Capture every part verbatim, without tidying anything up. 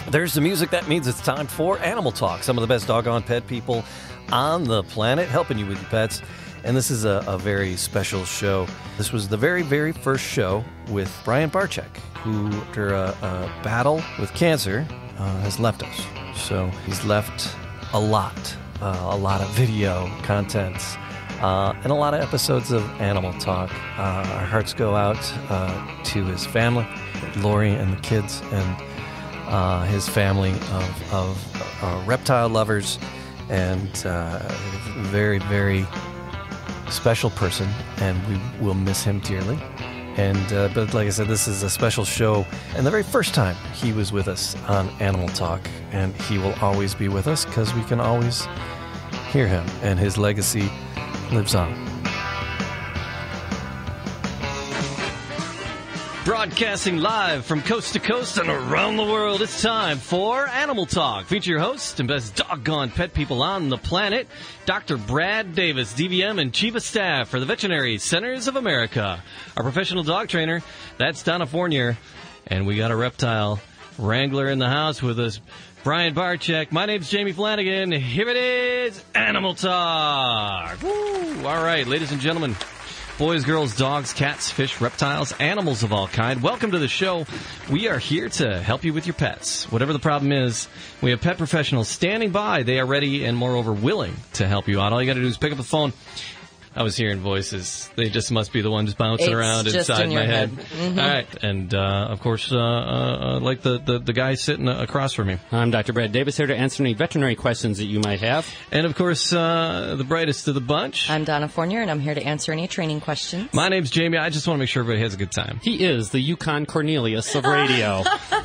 There's the music. That means it's time for Animal Talk. Some of the best doggone pet people on the planet helping you with your pets. And this is a, a very special show. This was the very, very first show with Brian Barczyk, who, after a, a battle with cancer, uh, has left us. So he's left a lot, uh, a lot of video content, uh, and a lot of episodes of Animal Talk. Uh, our hearts go out uh, to his family, Lori and the kids, and Uh, his family of, of uh, reptile lovers, and uh, very, very special person, and we will miss him dearly. And uh, but like I said, this is a special show, and the very first time he was with us on Animal Talk, and he will always be with us because we can always hear him, and his legacy lives on. Broadcasting live from coast to coast and around the world, it's time for Animal Talk. Feature your host and best doggone pet people on the planet, Doctor Brad Davis, D V M and Chief of Staff for the Veterinary Centers of America. Our professional dog trainer, that's Donna Fournier. And we got a reptile wrangler in the house with us, Brian Barczyk. My name's Jamie Flanagan. Here it is, Animal Talk. Woo! All right, ladies and gentlemen. Boys, girls, dogs, cats, fish, reptiles, animals of all kind. Welcome to the show. We are here to help you with your pets. Whatever the problem is, we have pet professionals standing by. They are ready and, moreover, willing to help you out. All you got to do is pick up the phone. I was hearing voices. They just must be the ones bouncing it's around inside in my head. head. Mm-hmm. All right. And, uh, of course, uh, uh, like the, the, the guy sitting across from me. I'm Doctor Brad Davis, here to answer any veterinary questions that you might have. And, of course, uh, the brightest of the bunch. I'm Donna Fournier, and I'm here to answer any training questions. My name's Jamie. I just want to make sure everybody has a good time. He is the Yukon Cornelius of radio.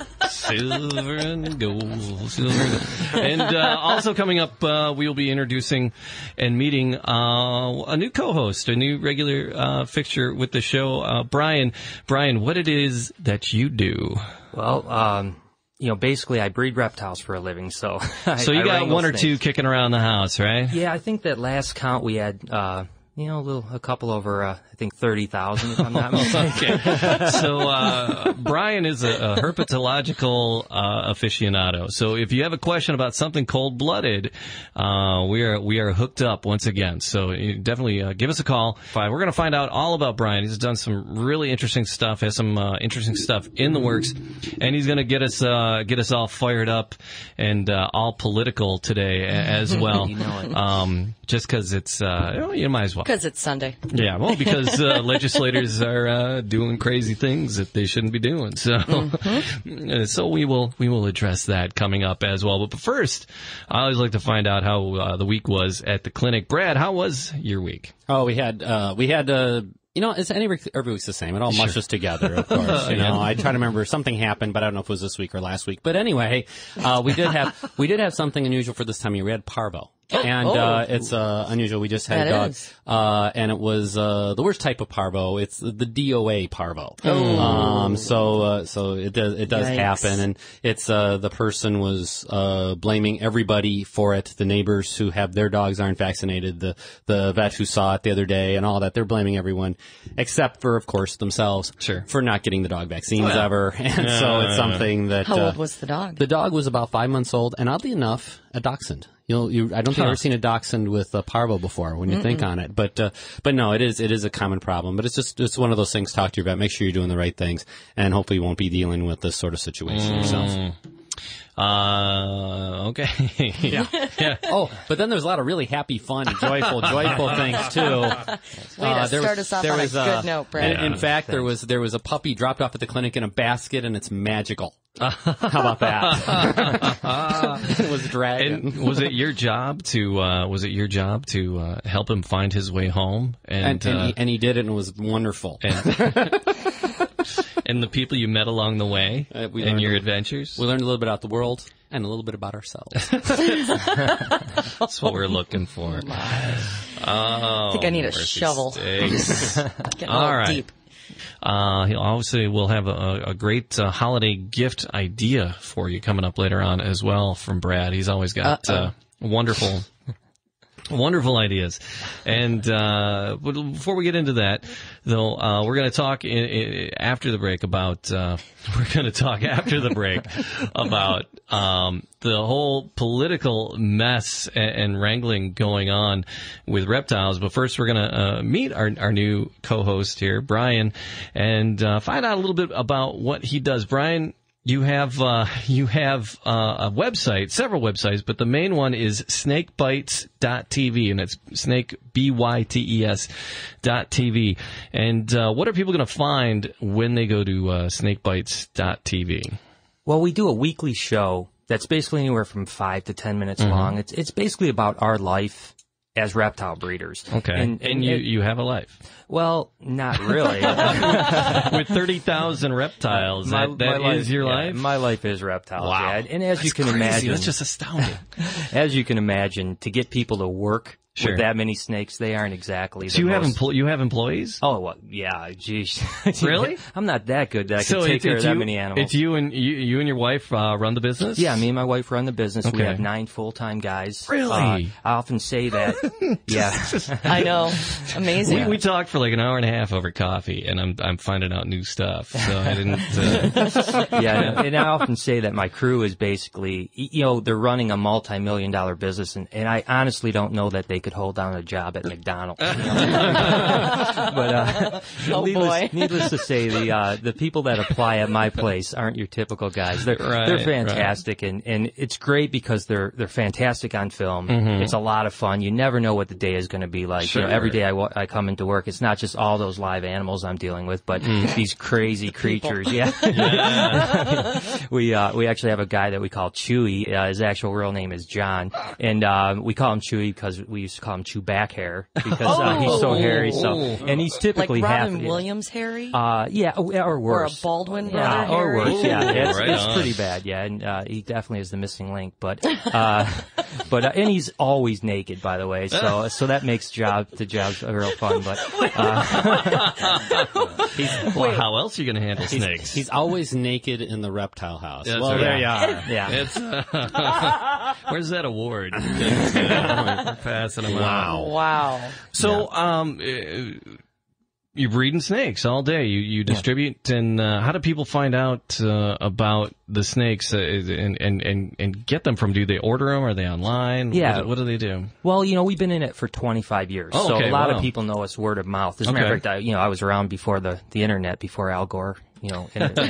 Silver and gold, silver and gold. And uh, also coming up, uh, we will be introducing and meeting uh, a new co-host, a new regular uh, fixture with the show, uh, Brian. Brian, what it is that you do? Well, um, you know, basically I breed reptiles for a living, so I, So you I got one or snakes. two kicking around the house, right? Yeah, I think that last count we had, uh, you know, a little, a couple over, uh, I think thirty thousand, if I'm not mistaken. Okay. So, uh, Brian is a, a herpetological, uh, aficionado. So if you have a question about something cold-blooded, uh, we are, we are hooked up once again. So you definitely, uh, give us a call. We're going to find out all about Brian. He's done some really interesting stuff, has some, uh, interesting stuff in the works, and he's going to get us, uh, get us all fired up and, uh, all political today as well. You know it. Um, just cause it's, uh, you might as well. Because it's Sunday. Yeah, well, because uh, legislators are uh, doing crazy things that they shouldn't be doing. So, mm-hmm. so we will we will address that coming up as well. But first, I always like to find out how uh, the week was at the clinic. Brad, how was your week? Oh, we had uh, we had. Uh, You know, it's any, every week's the same. It all Sure. mushes together, of course. You know, I try to remember something happened, but I don't know if it was this week or last week. But anyway, uh, we did have, we did have something unusual for this time of year. We had parvo. And, oh. uh, it's, uh, unusual. We just had That a dog. is. Uh, and it was, uh, the worst type of parvo. It's the, the D O A parvo. Oh. Um, so, uh, so it does, it does Yikes. happen. And it's, uh, the person was, uh, blaming everybody for it. The neighbors who have their dogs aren't vaccinated. The, the vet who saw it the other day and all that. They're blaming everyone except for, of course, themselves. Sure. For not getting the dog vaccines Well. ever. And so it's something that, How uh, old was the dog? the dog was about five months old, and oddly enough, a dachshund. You'll, you, I don't think Huh. I've ever seen a dachshund with a parvo before when you Mm-mm. think on it. But, uh, but no, it is, it is a common problem. But it's just, it's one of those things. Talk to your vet. Make sure you're doing the right things, and hopefully you won't be dealing with this sort of situation yourself. Uh, okay. Yeah. yeah. Oh, but then there's a lot of really happy, fun, joyful, joyful things too. Way to start us off on a good note, Brad. In, in fact, there was there was a puppy dropped off at the clinic in a basket, and it's magical. How about that? It was dragging. And was it your job to uh, was it your job to uh, help him find his way home? And And, and, uh, he, and he did it, and it was wonderful. and, and the people you met along the way Uh, we and learned your a- adventures. We learned a little bit about the world and a little bit about ourselves. That's what we're looking for. Oh, I think I need a mercy shovel. sakes. Getting a All little right. deep. Uh, he'll obviously we'll have a, a great uh, holiday gift idea for you coming up later on as well from Brad. He's always got uh, wonderful, wonderful ideas. And uh, but before we get into that, though, uh, we're going to talk in, in, after the break about uh, we're going to talk after the break about um, the whole political mess and, and wrangling going on with reptiles. But first, we're going to uh, meet our, our new co-host here, Brian, and uh, find out a little bit about what he does. Brian, you have uh, you have uh, a website, several websites, but the main one is snake bites dot t v, and it's snake, B Y T E S, dot T V. And uh, what are people going to find when they go to uh, snake bites dot t v? Well, we do a weekly show that's basically anywhere from five to ten minutes mm-hmm. long. It's it's basically about our life as reptile breeders. Okay. And, and, and you, it, you have a life. Well, not really. With thirty thousand reptiles, my, that, that my is life, your yeah, life? My life is reptiles, wow. yeah. And as That's you can crazy. imagine... That's just astounding. As you can imagine, to get people to work sure. with that many snakes, they aren't exactly so the you most... have empl- you have employees? Oh, well, yeah, geez. Really? I'm not that good that I can so take it's, care it's of that you, many animals. It's you and you, you and your wife uh, run the business? Yeah, me and my wife run the business. Okay. We have nine full-time guys. Really? Uh, I often say that. Yeah. I know. Amazing. We, we talked for like an hour and a half over coffee, and I'm I'm finding out new stuff. So I didn't. Uh... Yeah, and I often say that my crew is basically, you know, they're running a multi-million dollar business, and, and I honestly don't know that they could hold down a job at McDonald's. You know? But uh, oh needless, boy. needless to say, the uh, the people that apply at my place aren't your typical guys. They're right, they're fantastic, right. and, and it's great because they're they're fantastic on film. Mm-hmm. It's a lot of fun. You never know what the day is going to be like. Sure. You know, every day I, wa- I come into work, it's not just all those live animals I'm dealing with, but mm. these crazy creatures. Yeah. yeah. we uh, we actually have a guy that we call Chewy. Uh, his actual real name is John, and uh, we call him Chewy because we used to call him Chew Back Hair because uh, he's so hairy. So and he's typically like Robin half, Williams hairy. Uh, yeah, or worse. Or a Baldwin brother yeah, hairy. or worse. Yeah, it's, right it's on. pretty bad. Yeah, and uh, he definitely is the missing link. But uh, but uh, and he's always naked, by the way. So so that makes job the jobs real fun. But uh, he's, well, how else are you going to handle he's, snakes? He's always naked in the reptile house. That's well, right. there you are. Yeah. It's, uh, where's that award? We're passing them wow. out. Wow. So, yeah. um, uh, you're breeding snakes all day. You you distribute, yeah. and uh, how do people find out uh, about the snakes uh, and, and and and get them from? Do they order them? Are they online? Yeah. What, what do they do? Well, you know, we've been in it for twenty-five years, oh, so okay, a lot wow. of people know us word of mouth. As a okay. matter of fact, I, you know, I was around before the the internet, before Al Gore. You know,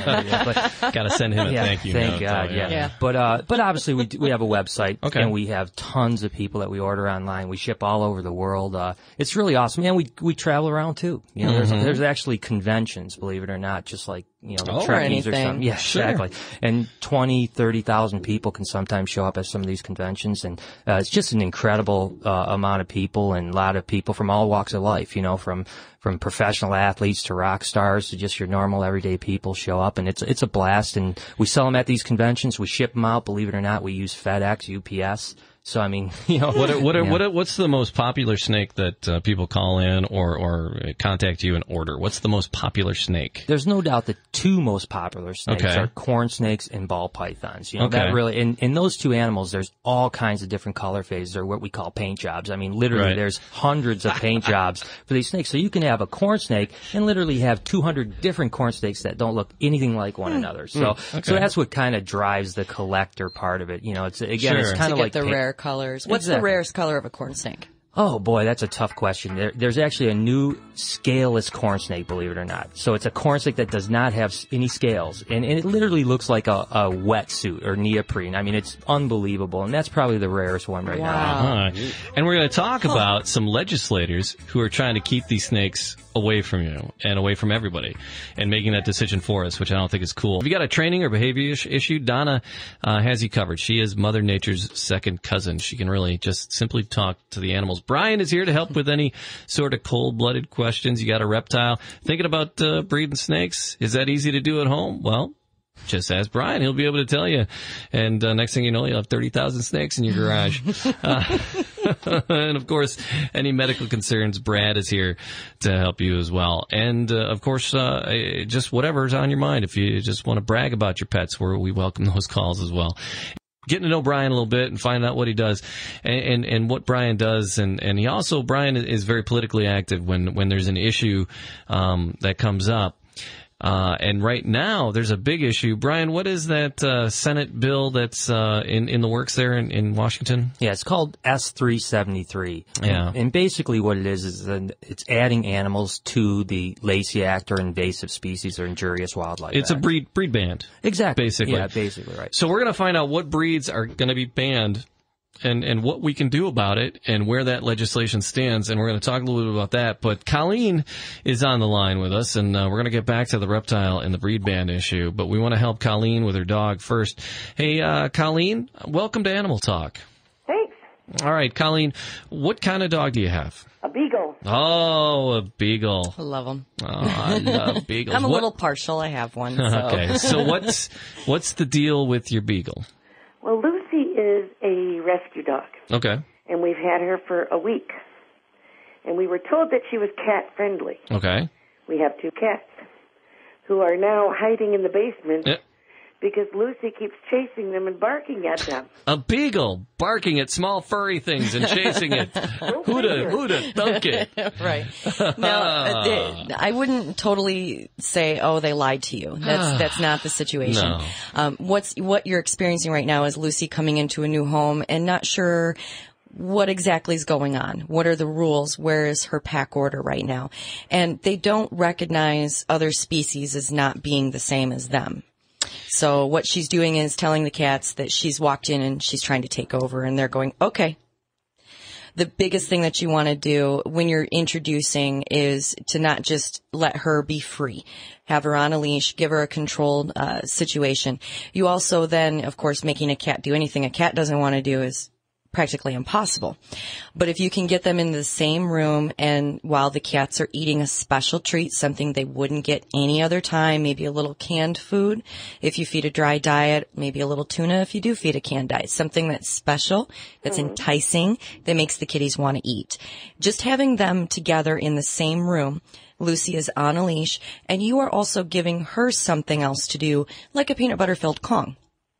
but gotta send him a yeah, thank you. Thank note, God, though, yeah. yeah. yeah. But uh, but obviously we do, we have a website, okay. and we have tons of people that we order online. We ship all over the world. Uh, it's really awesome, and we we travel around too. You know, mm-hmm. there's there's actually conventions, believe it or not, just like you know the oh, Trekkies or, or something. Yeah, sure. exactly. And twenty, thirty thousand people can sometimes show up at some of these conventions, and uh, it's just an incredible uh, amount of people and a lot of people from all walks of life. You know, from from professional athletes to rock stars to just your normal everyday people show up, and it's it's a blast. And we sell them at these conventions. We ship them out. Believe it or not, we use FedEx, U P S. So I mean, you know, what are, what are, yeah. what are, what's the most popular snake that uh, people call in or or contact you and order? What's the most popular snake? There's no doubt the two most popular snakes okay. are corn snakes and ball pythons. You know, okay. that really, in, in those two animals, there's all kinds of different color phases. They're what we call paint jobs. I mean, literally, right. there's hundreds of paint jobs for these snakes. So you can have a corn snake and literally have two hundred different corn snakes that don't look anything like one mm. another. So, mm. okay. so that's what kind of drives the collector part of it. You know, it's again, sure. it's kind to of get like the paint. rare colors. What's Exactly. the rarest color of a corn snake? Oh boy, that's a tough question. There, there's actually a new scaleless corn snake, believe it or not. So it's a corn snake that does not have any scales, and, and it literally looks like a, a wetsuit or neoprene. I mean, it's unbelievable, and that's probably the rarest one right wow. now. Uh-huh. And we're going to talk about some legislators who are trying to keep these snakes away from you and away from everybody and making that decision for us, which I don't think is cool. If you got a training or behavior issue, Donna uh, has you covered. She is Mother Nature's second cousin. She can really just simply talk to the animals. Brian is here to help with any sort of cold-blooded questions. You got a reptile thinking about uh, breeding snakes? Is that easy to do at home? Well, just ask Brian. He'll be able to tell you. And uh, next thing you know, you'll have thirty thousand snakes in your garage. uh, and, of course, any medical concerns, Brad is here to help you as well. And, uh, of course, uh, just whatever's on your mind. If you just want to brag about your pets, we're, we welcome those calls as well. Getting to know Brian a little bit and find out what he does and, and, and what Brian does. And, and he also, Brian is very politically active when, when there's an issue um, that comes up. Uh, and right now, there's a big issue. Brian, what is that uh, Senate bill that's uh, in, in the works there in, in Washington? Yeah, it's called S three seventy-three. Yeah. And, and basically what it is is that it's adding animals to the Legasea Act or invasive species or injurious wildlife It's Act. a breed breed band. Exactly. Basically. Yeah, basically, right. So we're going to find out what breeds are going to be banned and, and what we can do about it and where that legislation stands. And we're going to talk a little bit about that. But Colleen is on the line with us, and uh, we're going to get back to the reptile and the breed ban issue. But we want to help Colleen with her dog first. Hey, uh, Colleen, welcome to Animal Talk. Thanks. All right, Colleen, what kind of dog do you have? A beagle. Oh, a beagle. I love them. Oh, I love beagles. I'm a What- little partial. I have one. So. Okay, so what's what's the deal with your beagle? Well, Lucy is a rescue dog, Okay, and we've had her for a week. And we were told that she was cat-friendly. okay. We have two cats who are now hiding in the basement Yeah. because Lucy keeps chasing them and barking at them. A beagle barking at small furry things and chasing it. Who'da, who'da thunk it? Right. Now, uh, they- I wouldn't totally say, "Oh, they lied to you." That's that's not the situation. No. Um, what's what you're experiencing right now is Lucy coming into a new home and not sure what exactly is going on. What are the rules? Where is her pack order right now? And they don't recognize other species as not being the same as them. So what she's doing is telling the cats that she's walked in and she's trying to take over, and they're going, okay. The biggest thing that you want to do when you're introducing is to not just let her be free. Have her on a leash, give her a controlled uh, situation. You also then, of course, making a cat do anything a cat doesn't want to do is practically impossible. But if you can get them in the same room and while the cats are eating a special treat, something they wouldn't get any other time, maybe a little canned food. If you feed a dry diet, maybe a little tuna if you do feed a canned diet. Something that's special, that's enticing, that makes the kitties want to eat. Just having them together in the same room. Lucy is on a leash, and you are also giving her something else to do, like a peanut butter filled Kong.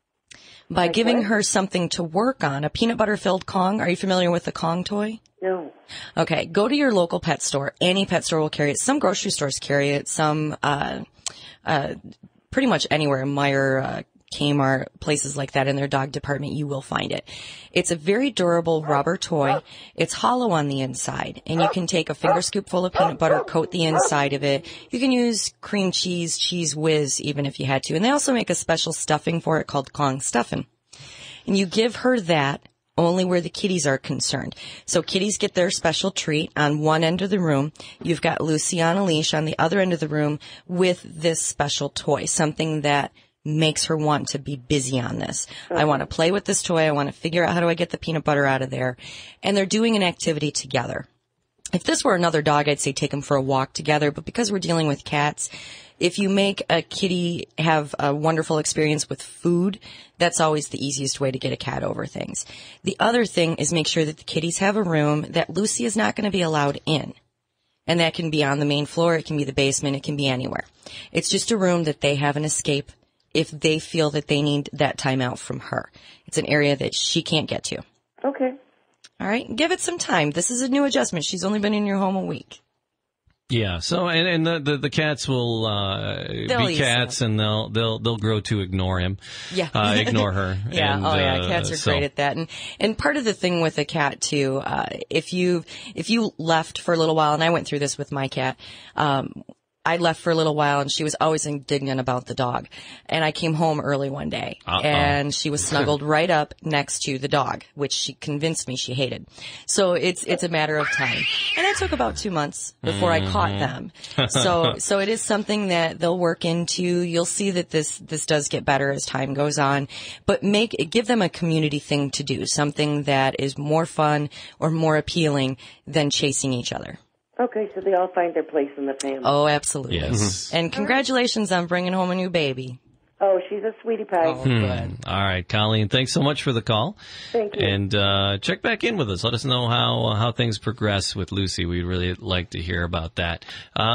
By giving her something to work on, a peanut butter filled Kong. Are you familiar with the Kong toy? No. Okay, go to your local pet store. Any pet store will carry it. Some grocery stores carry it. Some, uh, uh, pretty much anywhere, Meijer, uh, Kmart, places like that in their dog department, you will find it. It's a very durable rubber toy. It's hollow on the inside, and you can take a finger scoop full of peanut butter, coat the inside of it. You can use cream cheese, cheese whiz, even if you had to. And they also make a special stuffing for it called Kong Stuffin'. And you give her that only where the kitties are concerned. So kitties get their special treat on one end of the room. You've got Lucy on a leash on the other end of the room with this special toy, something that makes her want to be busy on this. Okay. I want to play with this toy. I want to figure out how do I get the peanut butter out of there. And they're doing an activity together. If this were another dog, I'd say take them for a walk together. But because we're dealing with cats, if you make a kitty have a wonderful experience with food, that's always the easiest way to get a cat over things. The other thing is make sure that the kitties have a room that Lucy is not going to be allowed in. And that can be on the main floor. It can be the basement. It can be anywhere. It's just a room that they have an escape if they feel that they need that time out from her. It's an area that she can't get to. Okay. All right. Give it some time. This is a new adjustment. She's only been in your home a week. Yeah. So, and, and the, the, the cats will, uh, They'll be use cats that. and they'll, they'll, they'll grow to ignore him. Yeah. Uh, ignore her. Yeah. And, oh yeah. uh, Cats are so- great at that. And, and part of the thing with a cat too, uh, if you, if you left for a little while, and I went through this with my cat, um, I left for a little while and she was always indignant about the dog. And I came home early one day Uh-oh. and she was snuggled right up next to the dog, which she convinced me she hated. So it's, it's a matter of time. And that took about two months before Mm-hmm. I caught them. So, so it is something that they'll work into. You'll see that this, this does get better as time goes on, but make, give them a community thing to do, something that is more fun or more appealing than chasing each other. Okay, so they all find their place in the family. Oh, absolutely. Yes. And congratulations on bringing home a new baby. Oh, she's a sweetie pie. Oh, good. All right, Colleen, thanks so much for the call. Thank you. And uh, check back in with us. Let us know how uh, how things progress with Lucy. We'd really like to hear about that.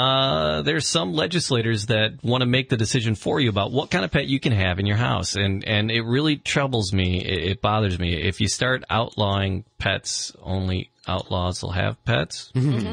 Uh, there's some legislators that want to make the decision for you about what kind of pet you can have in your house. And, and it really troubles me. It, it bothers me. If you start outlawing pets only outlaws will have pets.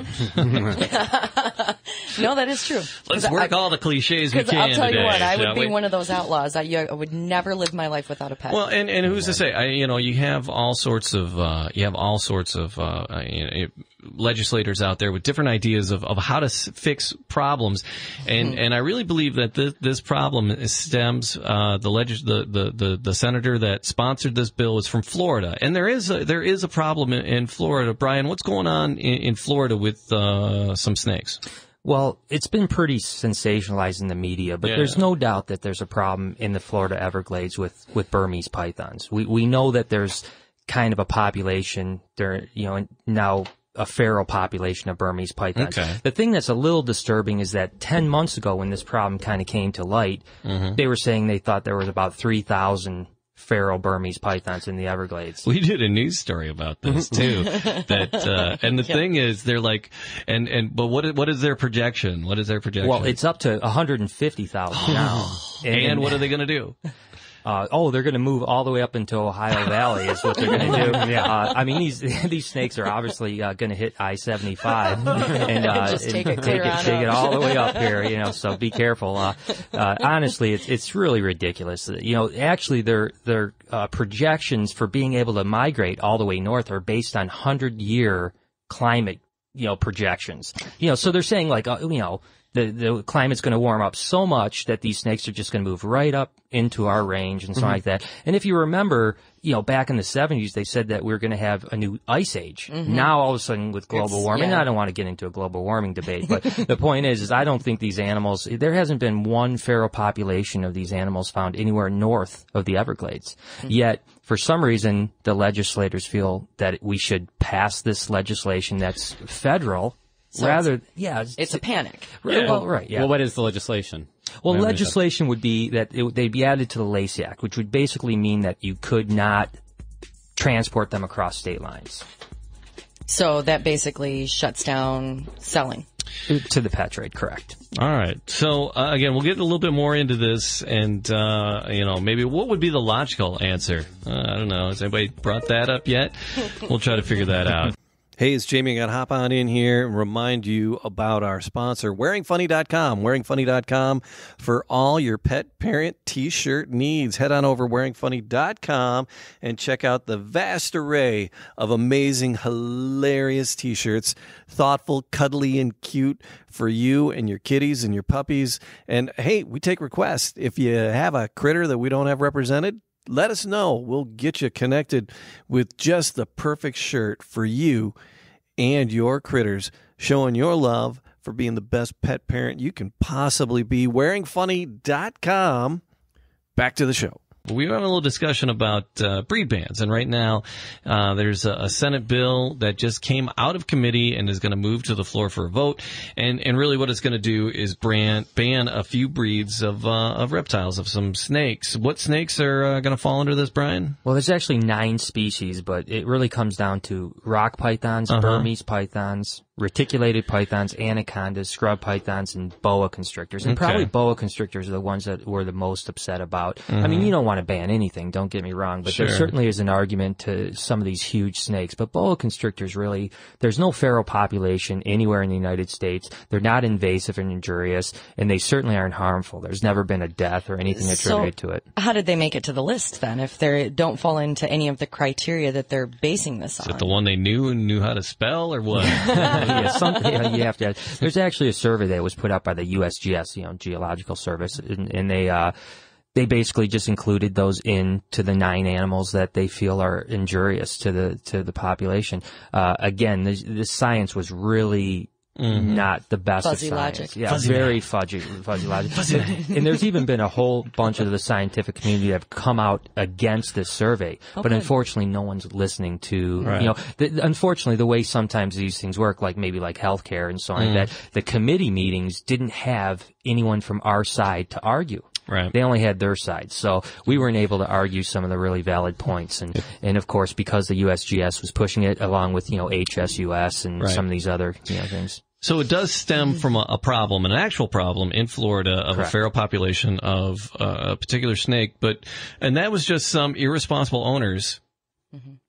Mm-hmm. No, that is true. Let's work I, all the cliches we can I'll tell today, you what, I would be we? one of those outlaws. I, I would never live my life without a pet. Well, and, and who's to say? I, you know, you have all sorts of uh, you have all sorts of uh, you know, legislators out there with different ideas of, of how to s- fix problems, and mm-hmm. and I really believe that this, this problem stems uh, the, legis- the the the the senator that sponsored this bill is from Florida, and there is a, there is a problem in, in Florida. Brian, what's going on in, in Florida with uh, some snakes? Well, it's been pretty sensationalized in the media, but yeah. there's no doubt that there's a problem in the Florida Everglades with, with Burmese pythons. We we know that there's kind of a population there, you know, now a feral population of Burmese pythons. Okay. The thing that's a little disturbing is that ten months ago when this problem kind of came to light, mm-hmm. they were saying they thought there was about three thousand feral Burmese pythons in the Everglades. We did a news story about this too. that uh, and the yep. thing is, they're like, and and but what is, what is their projection? What is their projection? Well, it's up to one hundred fifty thousand now. And, and what are they going to do? Uh, oh, they're going to move all the way up into Ohio Valley is what they're going to do. Yeah. Uh, I mean, these these snakes are obviously uh, going to hit I seventy-five and, uh, just take and it, clear take, it, take it all the way up here, you know, so be careful. Uh, uh, honestly, it's it's really ridiculous. You know, actually, their their uh, projections for being able to migrate all the way north are based on hundred-year climate, you know, projections. You know, so they're saying, like, uh, you know, The, the climate's going to warm up so much that these snakes are just going to move right up into our range and something mm-hmm. like that. And if you remember, you know, back in the seventies, they said that we we're going to have a new ice age. Mm-hmm. Now, all of a sudden, with global it's, warming, yeah. I don't want to get into a global warming debate, but the point is, is I don't think these animals, there hasn't been one feral population of these animals found anywhere north of the Everglades. Mm-hmm. Yet, for some reason, the legislators feel that we should pass this legislation that's federal. So Rather, it's, yeah, it's, it's a panic. Right, yeah. Well, right, yeah. Well, what is the legislation? Well, legislation would be that it, they'd be added to the Legasea Act, which would basically mean that you could not transport them across state lines. So that basically shuts down selling. To the pet trade, correct. All right. So, uh, again, we'll get a little bit more into this, and, uh, you know, maybe what would be the logical answer? Uh, I don't know. Has anybody brought that up yet? We'll try to figure that out. Hey, it's Jamie. I got to hop on in here and remind you about our sponsor, wearing funny dot com. wearing funny dot com for all your pet parent T-shirt needs. Head on over wearing funny dot com and check out the vast array of amazing, hilarious T-shirts. Thoughtful, cuddly, and cute for you and your kitties and your puppies. And, hey, we take requests. If you have a critter that we don't have represented, let us know. We'll get you connected with just the perfect shirt for you and your critters, showing your love for being the best pet parent you can possibly be. wearing funny dot com. Back to the show. We were having a little discussion about uh, breed bans, and right now uh, there's a, a Senate bill that just came out of committee and is going to move to the floor for a vote. And, and really what it's going to do is ban, ban a few breeds of uh, of reptiles, of some snakes. What snakes are uh, going to fall under this, Brian? Well, there's actually nine species, but it really comes down to rock pythons, uh-huh. Burmese pythons, reticulated pythons, anacondas, scrub pythons, and boa constrictors. And okay. probably boa constrictors are the ones that we're the most upset about. Mm-hmm. I mean, you don't want to ban anything, don't get me wrong, but sure. there certainly is an argument to some of these huge snakes. But boa constrictors really, there's no feral population anywhere in the United States. They're not invasive and injurious, and they certainly aren't harmful. There's never been a death or anything attributed so to it. How did they make it to the list then, if they don't fall into any of the criteria that they're basing this is on? Is it the one they knew and knew how to spell, or what? yeah, something you have to. There's actually a survey that was put out by the U S G S, you know, Geological Service, and, and they uh, they basically just included those into the nine animals that they feel are injurious to the to the population. Uh, again, the, the science was really. Mm-hmm. Not the best fuzzy of science. Logic. Yeah, fuzzy very man. fuzzy, fuzzy logic. Fuzzy and there's even been a whole bunch of the scientific community that have come out against this survey. Oh, but good. Unfortunately, no one's listening to, right. you know, the, unfortunately, the way sometimes these things work, like maybe like healthcare and so on, mm. like that, the committee meetings didn't have anyone from our side to argue. Right. They only had their side. So we weren't able to argue some of the really valid points. And, and of course, because the U S G S was pushing it along with, you know, H S U S and right. some of these other, you know, things. So it does stem from a, a problem, an actual problem in Florida of Correct. a feral population of uh, a particular snake, but and that was just some irresponsible owners mm-hmm.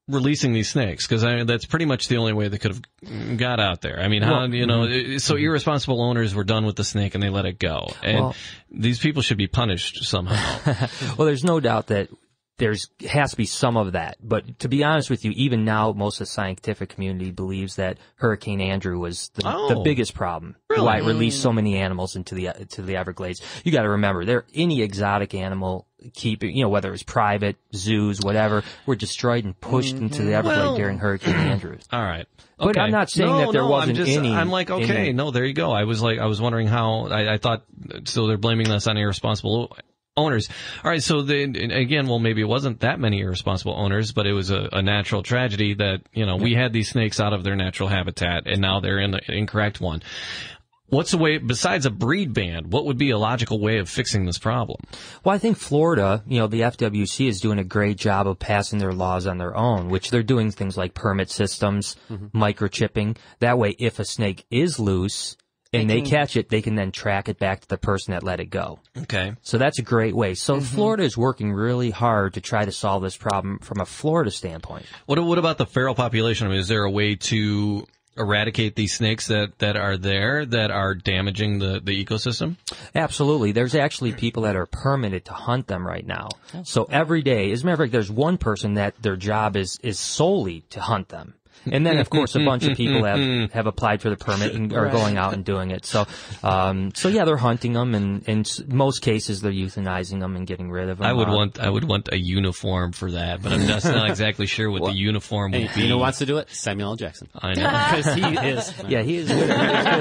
releasing these snakes? Because I mean, that's pretty much the only way they could have got out there. I mean, how, Well, you know, so irresponsible owners were done with the snake and they let it go. And Well- these people should be punished somehow. Well, there's no doubt that there's has to be some of that. But to be honest with you, even now, most of the scientific community believes that Hurricane Andrew was the, Oh. the biggest problem. Really? Why it released so many animals into the to the Everglades. You got to remember, there any exotic animal keeping, you know, whether it was private zoos, whatever, were destroyed and pushed into the Everglades Well- during Hurricane Andrew. All right. But Okay. I'm not saying no, that there no, wasn't I'm just, any- I'm like, okay, any- no, there you go. I was like, I was wondering how, I, I thought, so they're blaming this on irresponsible owners. All right, so then, again, well, maybe it wasn't that many irresponsible owners, but it was a, a natural tragedy that, you know, we had these snakes out of their natural habitat, and now they're in the incorrect one. What's the way, besides a breed ban, what would be a logical way of fixing this problem? Well, I think Florida, you know, the F W C is doing a great job of passing their laws on their own, which they're doing things like permit systems, mm-hmm. microchipping. That way, if a snake is loose and they, they catch it, they can then track it back to the person that let it go. Okay. So that's a great way. So mm-hmm. Florida is working really hard to try to solve this problem from a Florida standpoint. What, what about the feral population? I mean, is there a way to eradicate these snakes that, that are there that are damaging the, the ecosystem? Absolutely. There's actually people that are permitted to hunt them right now. So every day, as a matter of fact, there's one person that their job is, is solely to hunt them. And then, of course, a bunch of people have, have applied for the permit and are going out and doing it. So, um, so yeah, they're hunting them, and in most cases, they're euthanizing them and getting rid of them. I would uh, want, I would want a uniform for that, but I'm just not exactly sure what well, the uniform would and be. You know who wants to do it? Samuel L. Jackson. I know. Because he is. Yeah, he is. Good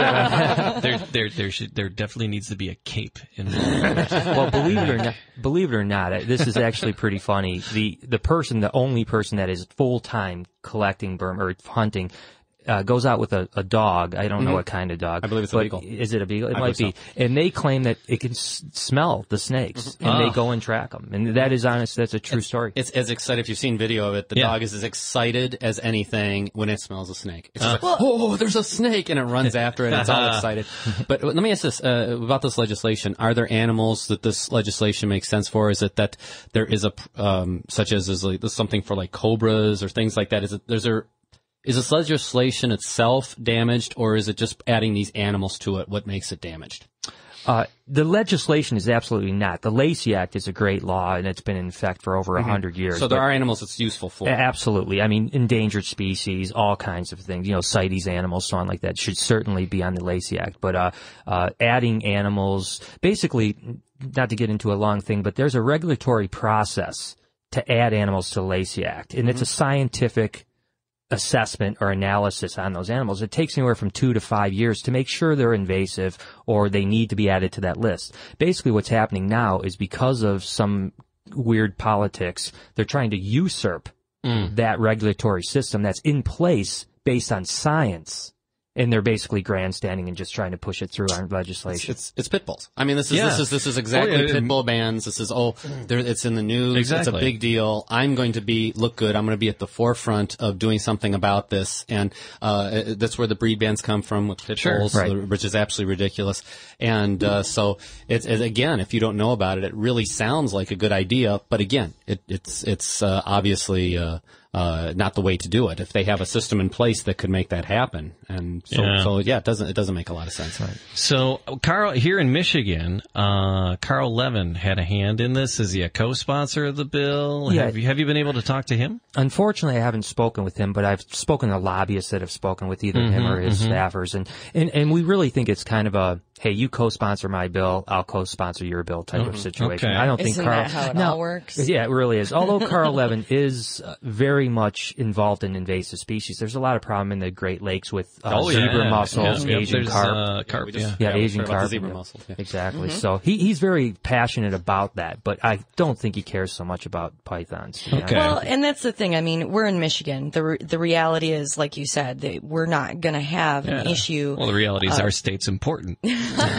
at there, there, there should, there definitely needs to be a cape involved. Well, believe it or not, believe it or not, this is actually pretty funny. The, the person, the only person that is full-time collecting Burma or hunting, uh, goes out with a, a dog. I don't mm-hmm. know what kind of dog. I believe it's a beagle. Is it a beagle? It I might be. So. And they claim that it can s- smell the snakes, mm-hmm. and oh. they go and track them. And that is honest. That's a true it's, story. It's as excited. If you've seen video of it, the yeah. dog is as excited as anything when it smells a snake. It's uh, like, well, oh, there's a snake, and it runs after it. And it's all excited. But let me ask this uh, about this legislation: are there animals that this legislation makes sense for? Is it that there is a um, such as is like something for like cobras or things like that? Is it there's there Is this legislation itself damaged, or is it just adding these animals to it what makes it damaged? Uh, the legislation is absolutely not. The Legasea Act is a great law, and it's been in effect for over a mm-hmm. hundred years. So there are animals it's useful for. Absolutely. I mean, endangered species, all kinds of things, you know, CITES animals, so on like that, should certainly be on the Legasea Act. But uh, uh, adding animals, basically, not to get into a long thing, but there's a regulatory process to add animals to the Legasea Act, and mm-hmm. it's a scientific assessment or analysis on those animals. It takes anywhere from two to five years to make sure they're invasive or they need to be added to that list. Basically, what's happening now is because of some weird politics, they're trying to usurp mm. that regulatory system that's in place based on science. And they're basically grandstanding and just trying to push it through our legislation. It's, it's, it's pit bulls. I mean, this is, yeah. this is, this is exactly oh, yeah, pit bull bans. This is, oh, there, it's in the news. Exactly. It's a big deal. I'm going to be, look good. I'm going to be at the forefront of doing something about this. And, uh, that's where the breed bans come from with pit sure. bulls, right. which is absolutely ridiculous. And, uh, so it's, it, again, if you don't know about it, it really sounds like a good idea. But again, it, it's, it's, uh, obviously, uh, Uh, not the way to do it. If they have a system in place that could make that happen, and so yeah, so, yeah it doesn't it doesn't make a lot of sense. Right. So, Carl, here in Michigan, uh, Carl Levin had a hand in this. Is he a co-sponsor of the bill? Yeah. Have you have you been able to talk to him? Unfortunately, I haven't spoken with him, but I've spoken to lobbyists that have spoken with either mm-hmm, him or his mm-hmm. staffers, and, and and we really think it's kind of a, hey, you co-sponsor my bill, I'll co-sponsor your bill type mm-hmm. of situation. Okay. I don't Isn't think Carl. that how it no, all works? Yeah, it really is. Although Carl Levin is uh, very much involved in invasive species, there's a lot of problem in the Great Lakes with uh, oh, zebra yeah. mussels, yeah. Asian There's, carp. Uh, carp yeah, we just, yeah. yeah, yeah Asian carp. Zebra mussels. Yeah. Exactly. Mm-hmm. So he he's very passionate about that, but I don't think he cares so much about pythons. Okay. Well, and that's the thing. I mean, we're in Michigan. The re- the reality is, like you said, that we're not going to have yeah. an issue. Well, the reality is uh, our state's important. no,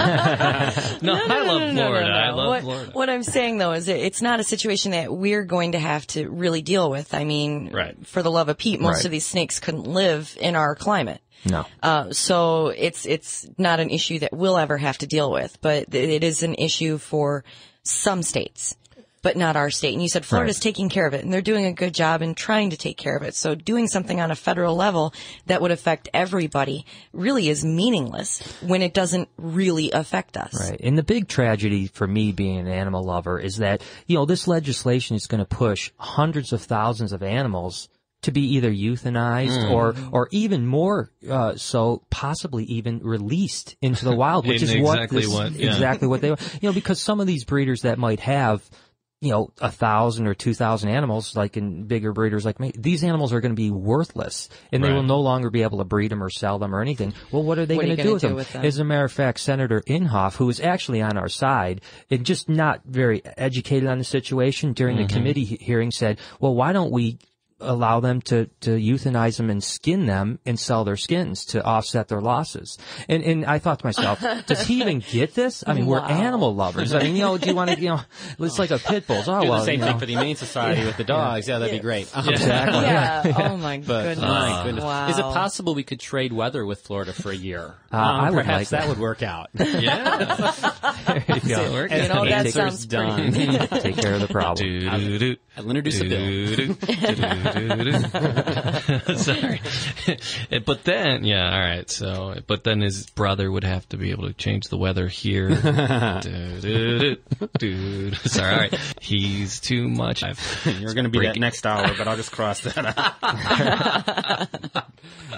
no, no, I love no, no, Florida. No, no, no. I love what, Florida. What I'm saying, though, is it's not a situation that we're going to have to really deal with. I mean, right. for the love of Pete, most right. of these snakes couldn't live in our climate. No. Uh, so it's it's not an issue that we'll ever have to deal with, but it is an issue for some states. but not our state. And you said Florida's right. taking care of it, and they're doing a good job in trying to take care of it. So doing something on a federal level that would affect everybody really is meaningless when it doesn't really affect us. Right. And the big tragedy for me being an animal lover is that, you know, this legislation is going to push hundreds of thousands of animals to be either euthanized mm. or or even more uh, so, possibly even released into the wild, which is exactly what, this, what yeah. exactly what they want. You know, because some of these breeders that might have, you know, a thousand or two thousand animals, like in bigger breeders like me, these animals are going to be worthless, and right. they will no longer be able to breed them or sell them or anything. Well, what are they going to do, do with them? As a matter of fact, Senator Inhofe, who is actually on our side and just not very educated on the situation during mm-hmm. the committee hearing, said, well, why don't we allow them to, to euthanize them and skin them and sell their skins to offset their losses. And, and I thought to myself, does he even get this? I mean, wow. we're animal lovers. I mean, you know, do you want to, you know, it's like a pit bull. Oh, do well, the same you thing know. for the Humane Society yeah. with the dogs. Yeah, that'd yeah. be great. Yeah. Exactly. Yeah. yeah. Oh my but, goodness. My goodness. Wow. Is it possible we could trade weather with Florida for a year? Uh, um, I would perhaps like that. that would work out. Yeah. There you go. You know, that Answer's sounds done. Take care of the problem. Do-do-do. I'll introduce a bill. Sorry. But then, yeah, all right. So, but then his brother would have to be able to change the weather here. Dude, sorry. All right. He's too much. You're going to be that next hour, but I'll just cross that out.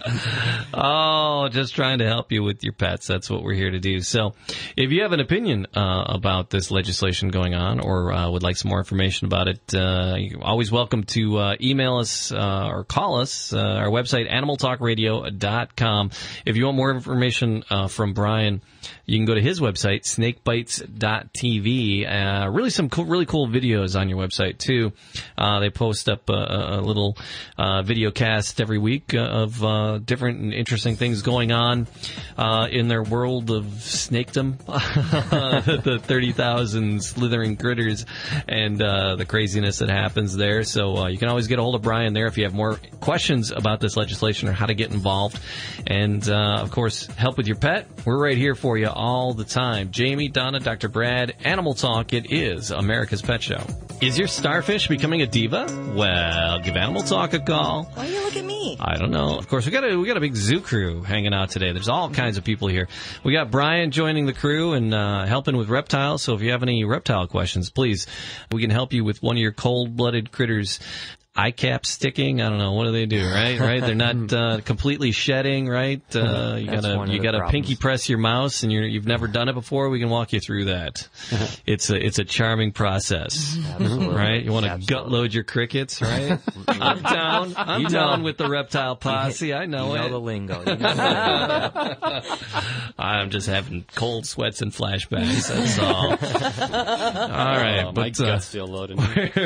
Oh, just trying to help you with your pets. That's what we're here to do. So, if you have an opinion uh, about this legislation going on, or uh, would like some more information about it, uh, you're always welcome to uh, email us uh, or call us. Uh, our website, animal talk radio dot com. If you want more information uh, from Brian, you can go to his website, snake bites dot t v. Uh, really some cool, really cool videos on your website, too. Uh, they post up a, a little uh, video cast every week of uh, different and interesting things going on uh, in their world of snakedom. The thirty thousand slithering critters and uh, the craziness that happens there. So uh, you can always get a hold of Brian there if you have more questions about this legislation or how to get involved. And, uh, of course, help with your pet. We're right here for you all the time. Jamie, Donna, Doctor Brad, Animal Talk. It is America's Pet Show. Is your starfish becoming a diva? Well, give Animal Talk a call. Why do you look at me? I don't know. Of course, we got a we got a big zoo crew hanging out today. There's all kinds of people here. We got Brian joining the crew and uh, helping with reptiles. So if you have any reptile questions, please, we can help you with one of your cold-blooded critters. Eye cap sticking, I don't know, what do they do, right? Right? They're not uh, completely shedding, right? Uh, you That's gotta you gotta pinky press your mouse, and you're, you've never done it before. We can walk you through that. It's a it's a charming process, Absolutely. Right? You want to gut load your crickets, right? I'm down. I'm You down know. with the reptile posse. I know You it. know the lingo. You know the lingo. I'm just having cold sweats and flashbacks. That's all. All right, Oh, my but uh, gut's still loaded.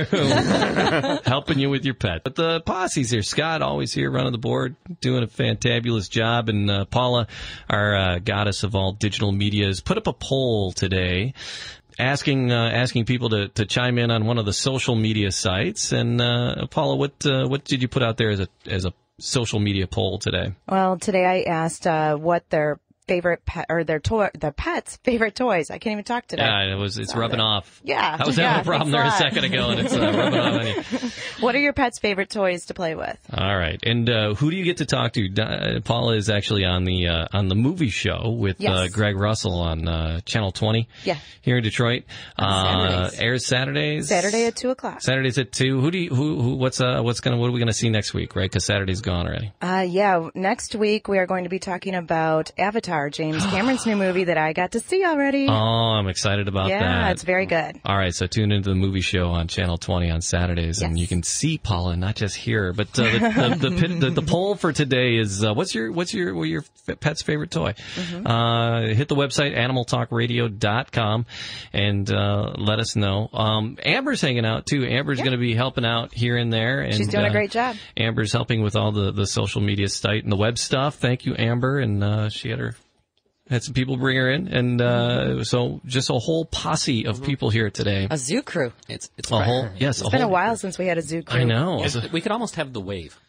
helping you with your pet. But the posse's here. Scott, always here running the board, doing a fantabulous job. And uh, Paula, our uh, goddess of all digital media, has put up a poll today asking uh, asking people to, to chime in on one of the social media sites. And uh, Paula, what uh, what did you put out there as a as a social media poll today? Well, today I asked uh, what their favorite pet or their toy, their pets' favorite toys. I can't even talk today. Yeah, it was. It's rubbing it. off. Yeah, I was yeah, having a problem there a second ago, and it's uh, rubbing off on you. What are your pets' favorite toys to play with? All right, and uh, who do you get to talk to? Uh, Paula is actually on the uh, on the movie show with Yes. uh, Greg Russell on uh, Channel twenty. Yeah. Here in Detroit. On Uh, Saturdays. airs Saturdays. Saturday at two o'clock. Saturdays at two. Who do you, who who what's uh what's gonna what are we gonna see next week? Right, because Saturday's gone already. Uh, yeah. Next week we are going to be talking about Avatar, James Cameron's new movie that I got to see already. Oh, I'm excited about yeah, that. it's very good. All right, so tune into the movie show on Channel twenty on Saturdays, and Yes. you can see Paula, not just hear her. But uh, the, the, the, the, the poll for today is uh, what's your what's your what your pet's favorite toy? Mm-hmm. Uh, hit the website animal talk radio dot com and uh, let us know. Um, Amber's hanging out too. Amber's Yeah. going to be helping out here and there. And, She's doing uh, a great job. Amber's helping with all the, the social media site and the web stuff. Thank you, Amber. And uh, she had her. Had some people bring her in, and uh, so just a whole posse of people here today. A zoo crew. It's it's A whole, yes, It's a been whole, a while since we had a zoo crew. I know. Yes, we could almost have the wave.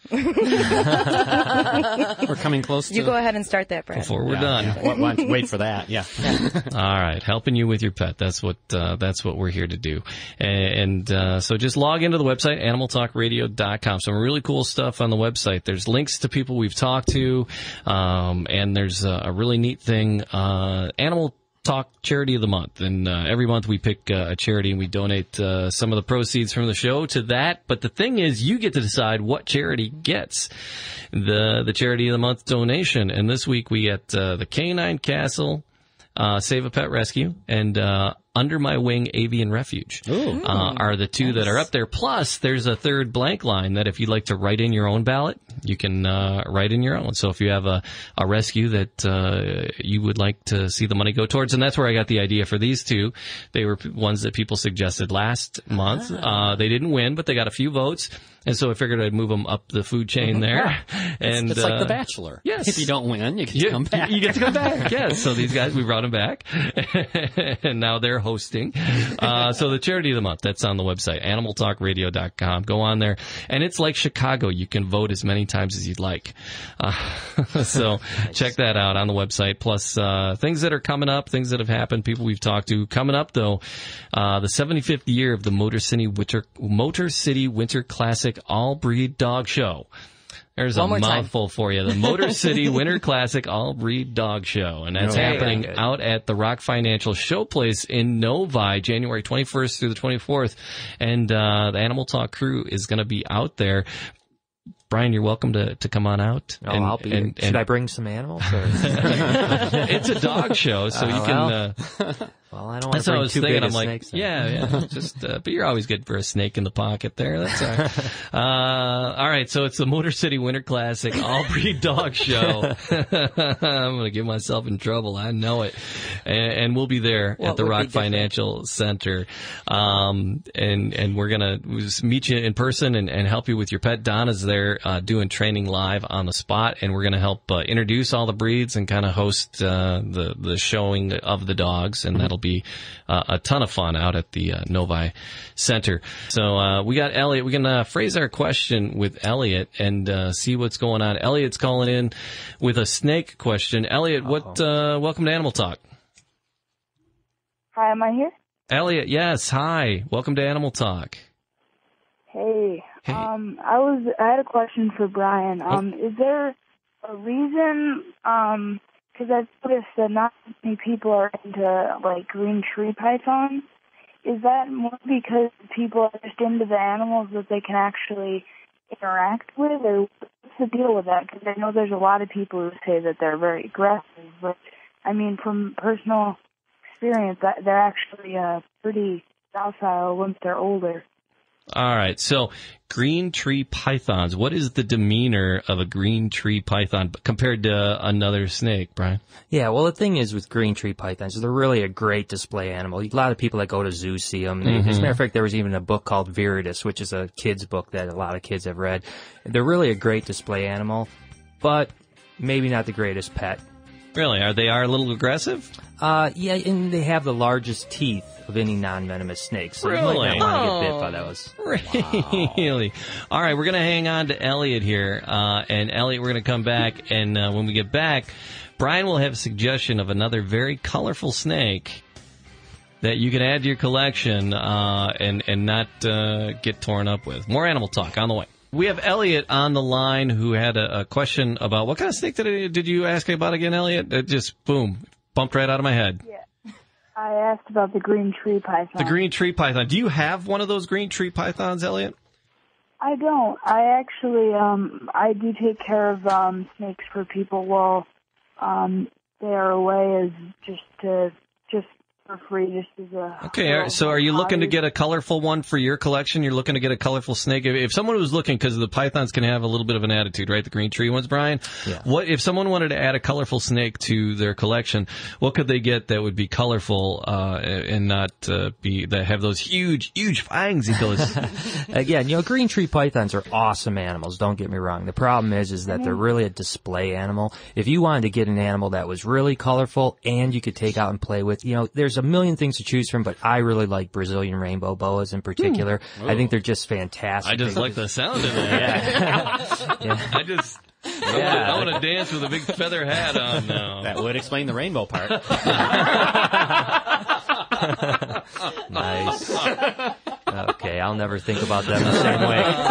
We're coming close to... You go ahead and start that, Brad. Before we're yeah, done. Yeah. Why, why don't you wait for that? Yeah. All right, helping you with your pet. That's what uh, that's what we're here to do. And uh, so just log into the website, animal talk radio dot com. Some really cool stuff on the website. There's links to people we've talked to, um, and there's a, a really neat thing, uh, Animal Talk Charity of the Month. And uh, every month we pick uh, a charity and we donate uh, some of the proceeds from the show to that. But the thing is, you get to decide what charity gets the the Charity of the Month donation. And this week we get uh, the Canine Castle, uh, Save a Pet Rescue, and uh, Under My Wing Avian Refuge uh, are the two that are up there. Plus, there's a third blank line that if you'd like to write in your own ballot, you can uh, write in your own. So if you have a, a rescue that uh, you would like to see the money go towards, and that's where I got the idea for these two. They were ones that people suggested last month. Uh, they didn't win, but they got a few votes. And so I figured I'd move them up the food chain there. And it's, it's uh, like The Bachelor. Yes. If you don't win, you get to you, come back. You get to come back, yes. So these guys, we brought them back. And now they're hosting. Uh, so the Charity of the Month, that's on the website, animal talk radio dot com. Go on there. And it's like Chicago. You can vote as many times as you'd like. Uh, so nice. Check that out on the website. Plus, uh, things that are coming up, things that have happened, people we've talked to. Coming up, though, uh, the seventy-fifth year of the Motor City Winter, Motor City Winter Classic All Breed Dog Show. There's One a mouthful time. For you. The Motor City Winter Classic All Breed Dog Show. And that's Okay. happening out at the Rock Financial Showplace in Novi, January twenty-first through the twenty-fourth. And uh, the Animal Talk crew is going to be out there. Brian, you're welcome to, to come on out. Oh, and, I'll be. and, Should and I bring some animals? Or? It's a dog show, so Uh, you can... Uh, well, I don't want that's to what I bring was too thinking. big I'm of like, snakes. then. yeah, yeah. Just, uh, but you're always good for a snake in the pocket there. That's all right. Uh, all right. So it's the Motor City Winter Classic All Breed Dog Show. I'm going to get myself in trouble. I know it. And, and we'll be there What at the would Rock be different? Financial Center. Um, and, and we're going to meet you in person and, and help you with your pet. Donna's there, uh, doing training live on the spot. And we're going to help, uh, introduce all the breeds and kind of host, uh, the, the showing of the dogs. And that'll be, uh, a ton of fun out at the uh, Novi Center. So uh, we got Elliot. We can uh, phrase our question with Elliot and uh, see what's going on. Elliot's calling in with a snake question. Elliot, what? Uh, welcome to Animal Talk. Hi, am I here? Elliot, yes. Hi. Welcome to Animal Talk. Hey. Hey. Um, I was. I had a question for Brian. Um, oh. Is there a reason? Um, because I've noticed that not many people are into like green tree pythons. Is that more because people are just into the animals that they can actually interact with, or what's the deal with that? Because I know there's a lot of people who say that they're very aggressive, but I mean, from personal experience, that they're actually uh, pretty docile once they're older. All right. So green tree pythons, what is the demeanor of a green tree python compared to another snake, Brian? Yeah, well, the thing is with green tree pythons, they're really a great display animal. A lot of people that go to zoos see them. Mm-hmm. As a matter of fact, there was even a book called Viridis, which is a kid's book that a lot of kids have read. They're really a great display animal, but maybe not the greatest pet. Really? Are they are a little aggressive? Uh, yeah, and they have the largest teeth of any non-venomous snake, so Really? you might not want to get bit by those. Really? Wow. All right, we're going to hang on to Elliot here. Uh, and Elliot, we're going to come back, and uh, when we get back, Brian will have a suggestion of another very colorful snake that you can add to your collection uh, and, and not uh, get torn up with. More Animal Talk on the way. We have Elliot on the line who had a, a question about, what kind of snake did, it, did you ask about again, Elliot? It just, boom, bumped right out of my head. Yeah. I asked about the green tree python. The green tree python. Do you have one of those green tree pythons, Elliot? I don't. I actually, um, I do take care of um, snakes for people while um, they are away, as just to just for free, just as a. Okay, uh, so are you looking to get a colorful one for your collection? You're looking to get a colorful snake. If, if someone was looking, because the pythons can have a little bit of an attitude, right? The green tree ones, Brian. Yeah. What if someone wanted to add a colorful snake to their collection? What could they get that would be colorful uh, and not uh, be that have those huge, huge fangs? He goes. Again, you know, green tree pythons are awesome animals. Don't get me wrong. The problem is, is that they're really a display animal. If you wanted to get an animal that was really colorful and you could take out and play with, you know, there's there's a million things to choose from, but I really like Brazilian rainbow boas in particular. Mm. I think they're just fantastic. I just they, like the sound of that. Yeah. yeah. I just... I Yeah. want to dance with a big feather hat on now. That would explain the rainbow part. Nice. Okay, I'll never think about them the same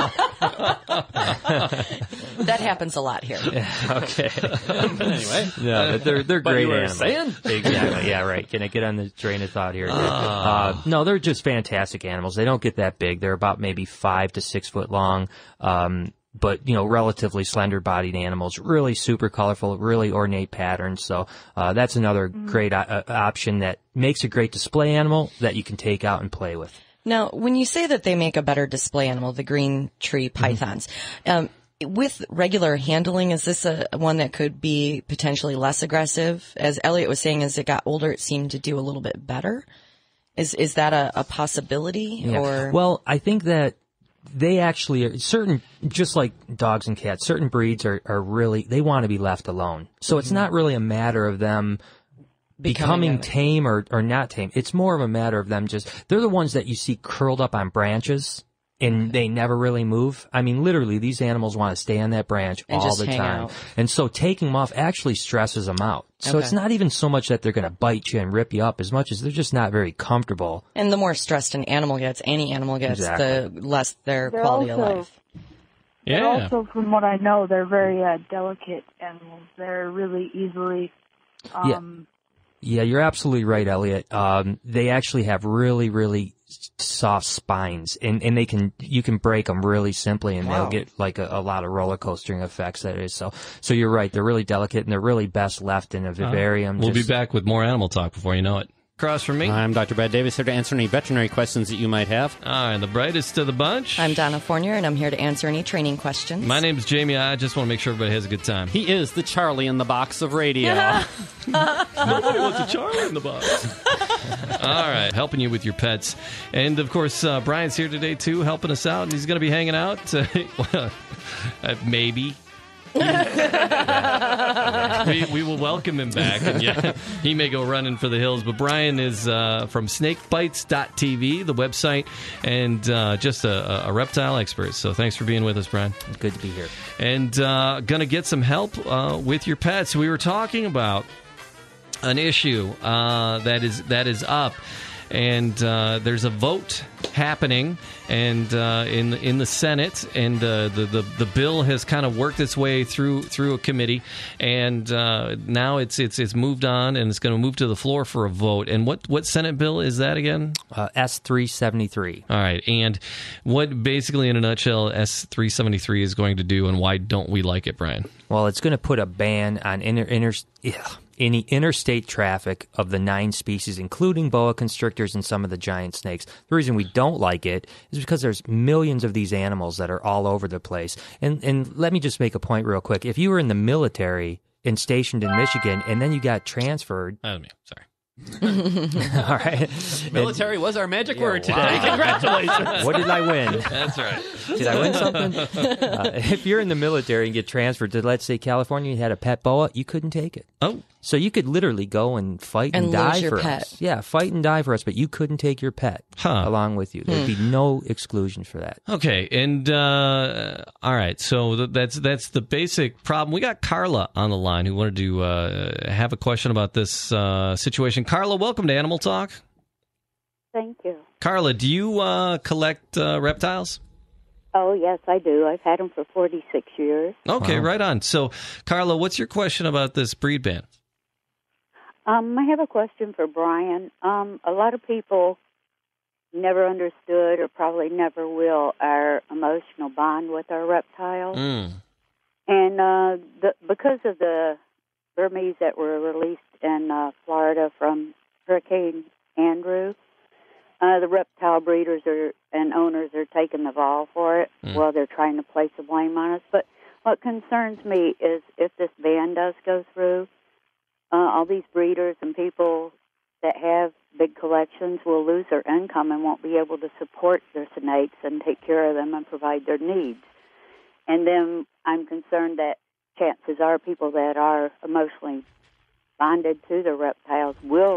way. That happens a lot here. Yeah, okay. Anyway. Yeah, but they're they're But great you were animals. saying? Exactly. Yeah, right. Can I get on the train of thought here? Uh, no, they're just fantastic animals. They don't get that big. They're about maybe five to six foot long. Um, but, you know, relatively slender-bodied animals, really super colorful, really ornate patterns. So uh, that's another great uh, option that makes a great display animal that you can take out and play with. Now, when you say that they make a better display animal, the green tree pythons, um, with regular handling, is this a one that could be potentially less aggressive? As Elliot was saying, as it got older, it seemed to do a little bit better. Is is that a, a possibility? Yeah. Or Well, I think that they actually are certain, just like dogs and cats, certain breeds are, are really, they want to be left alone. So it's not really a matter of them becoming, Becoming a- tame or, or not tame. It's more of a matter of them just, they're the ones that you see curled up on branches and they never really move. I mean, literally, these animals want to stay on that branch And all just the hang time. out. And so taking them off actually stresses them out. So Okay. it's not even so much that they're going to bite you and rip you up as much as they're just not very comfortable. and the more stressed an animal gets, any animal gets, Exactly. the less their They're quality also, of life. But Yeah. also, from what I know, they're very uh, delicate animals. They're really easily. Um, Yeah, you're absolutely right, Elliot. Um, they actually have really, really soft spines, and, and they can you can break them really simply, and Wow. they'll get like a, a lot of roller coastering effects. That is so. So you're right. They're really delicate, and they're really best left in a vivarium. We'll just- be back with more animal talk before you know it. Across from me. I'm Doctor Brad Davis, here to answer any veterinary questions that you might have. All right, the brightest of the bunch. I'm Donna Fournier, and I'm here to answer any training questions. My name's Jamie. I just want to make sure everybody has a good time. He is the Charlie in the box of radio. Nobody wants a Charlie in the box. All right, helping you with your pets. And, of course, uh, Brian's here today, too, helping us out. And he's going to be hanging out. Uh, well, uh, maybe. we, we will welcome him back. And, yeah, he may go running for the hills. But Brian is uh, from snake bites dot t v, the website, and uh, just a, a reptile expert. So thanks for being with us, Brian. Good to be here. And uh, going to get some help uh, with your pets. We were talking about an issue uh, that is that is up, and uh, there's a vote happening, and uh, in the, in the Senate, and uh, the, the the bill has kind of worked its way through through a committee, and uh, now it's it's it's moved on, and it's going to move to the floor for a vote. And what what Senate bill is that again? Uh, S three seventy-three. All right, and what basically in a nutshell S three seventy-three is going to do, and why don't we like it, Brian? Well, it's going to put a ban on inter, inter, ugh, any interstate traffic of the nine species, including boa constrictors and some of the giant snakes. The reason we don't like it is because there's millions of these animals that are all over the place. And and let me just make a point real quick. If you were in the military and stationed in Michigan, and then you got transferred, That was me. Sorry. all right, Military was our magic Yeah, word today. wow. Congratulations. what did I win? That's right. Did I win something? Uh, if you're in the military and get transferred to, let's say, California, you had a pet boa, you couldn't take it. Oh. So you could literally go and fight and, And die lose your for pet. us. Yeah, fight and die for us, but you couldn't take your pet Huh. along with you. There'd be no exclusion for that. Okay, and uh, all right, so th- that's that's the basic problem. We got Carla on the line who wanted to uh, have a question about this uh, situation. Carla, welcome to Animal Talk. Thank you. Carla, do you uh, collect uh, reptiles? Oh, yes, I do. I've had them for forty-six years. Okay, Wow. right on. So, Carla, what's your question about this breed ban? Um, I have a question for Brian. Um, a lot of people never understood or probably never will our emotional bond with our reptiles. Mm. And uh, the, because of the Burmese that were released in uh, Florida from Hurricane Andrew, uh, the reptile breeders are and owners are taking the fall for it. Mm. Well, they're trying to place the blame on us. But what concerns me is if this ban does go through, uh, all these breeders and people that have big collections will lose their income and won't be able to support their snakes and take care of them and provide their needs. And then I'm concerned that chances are people that are emotionally bonded to the reptiles will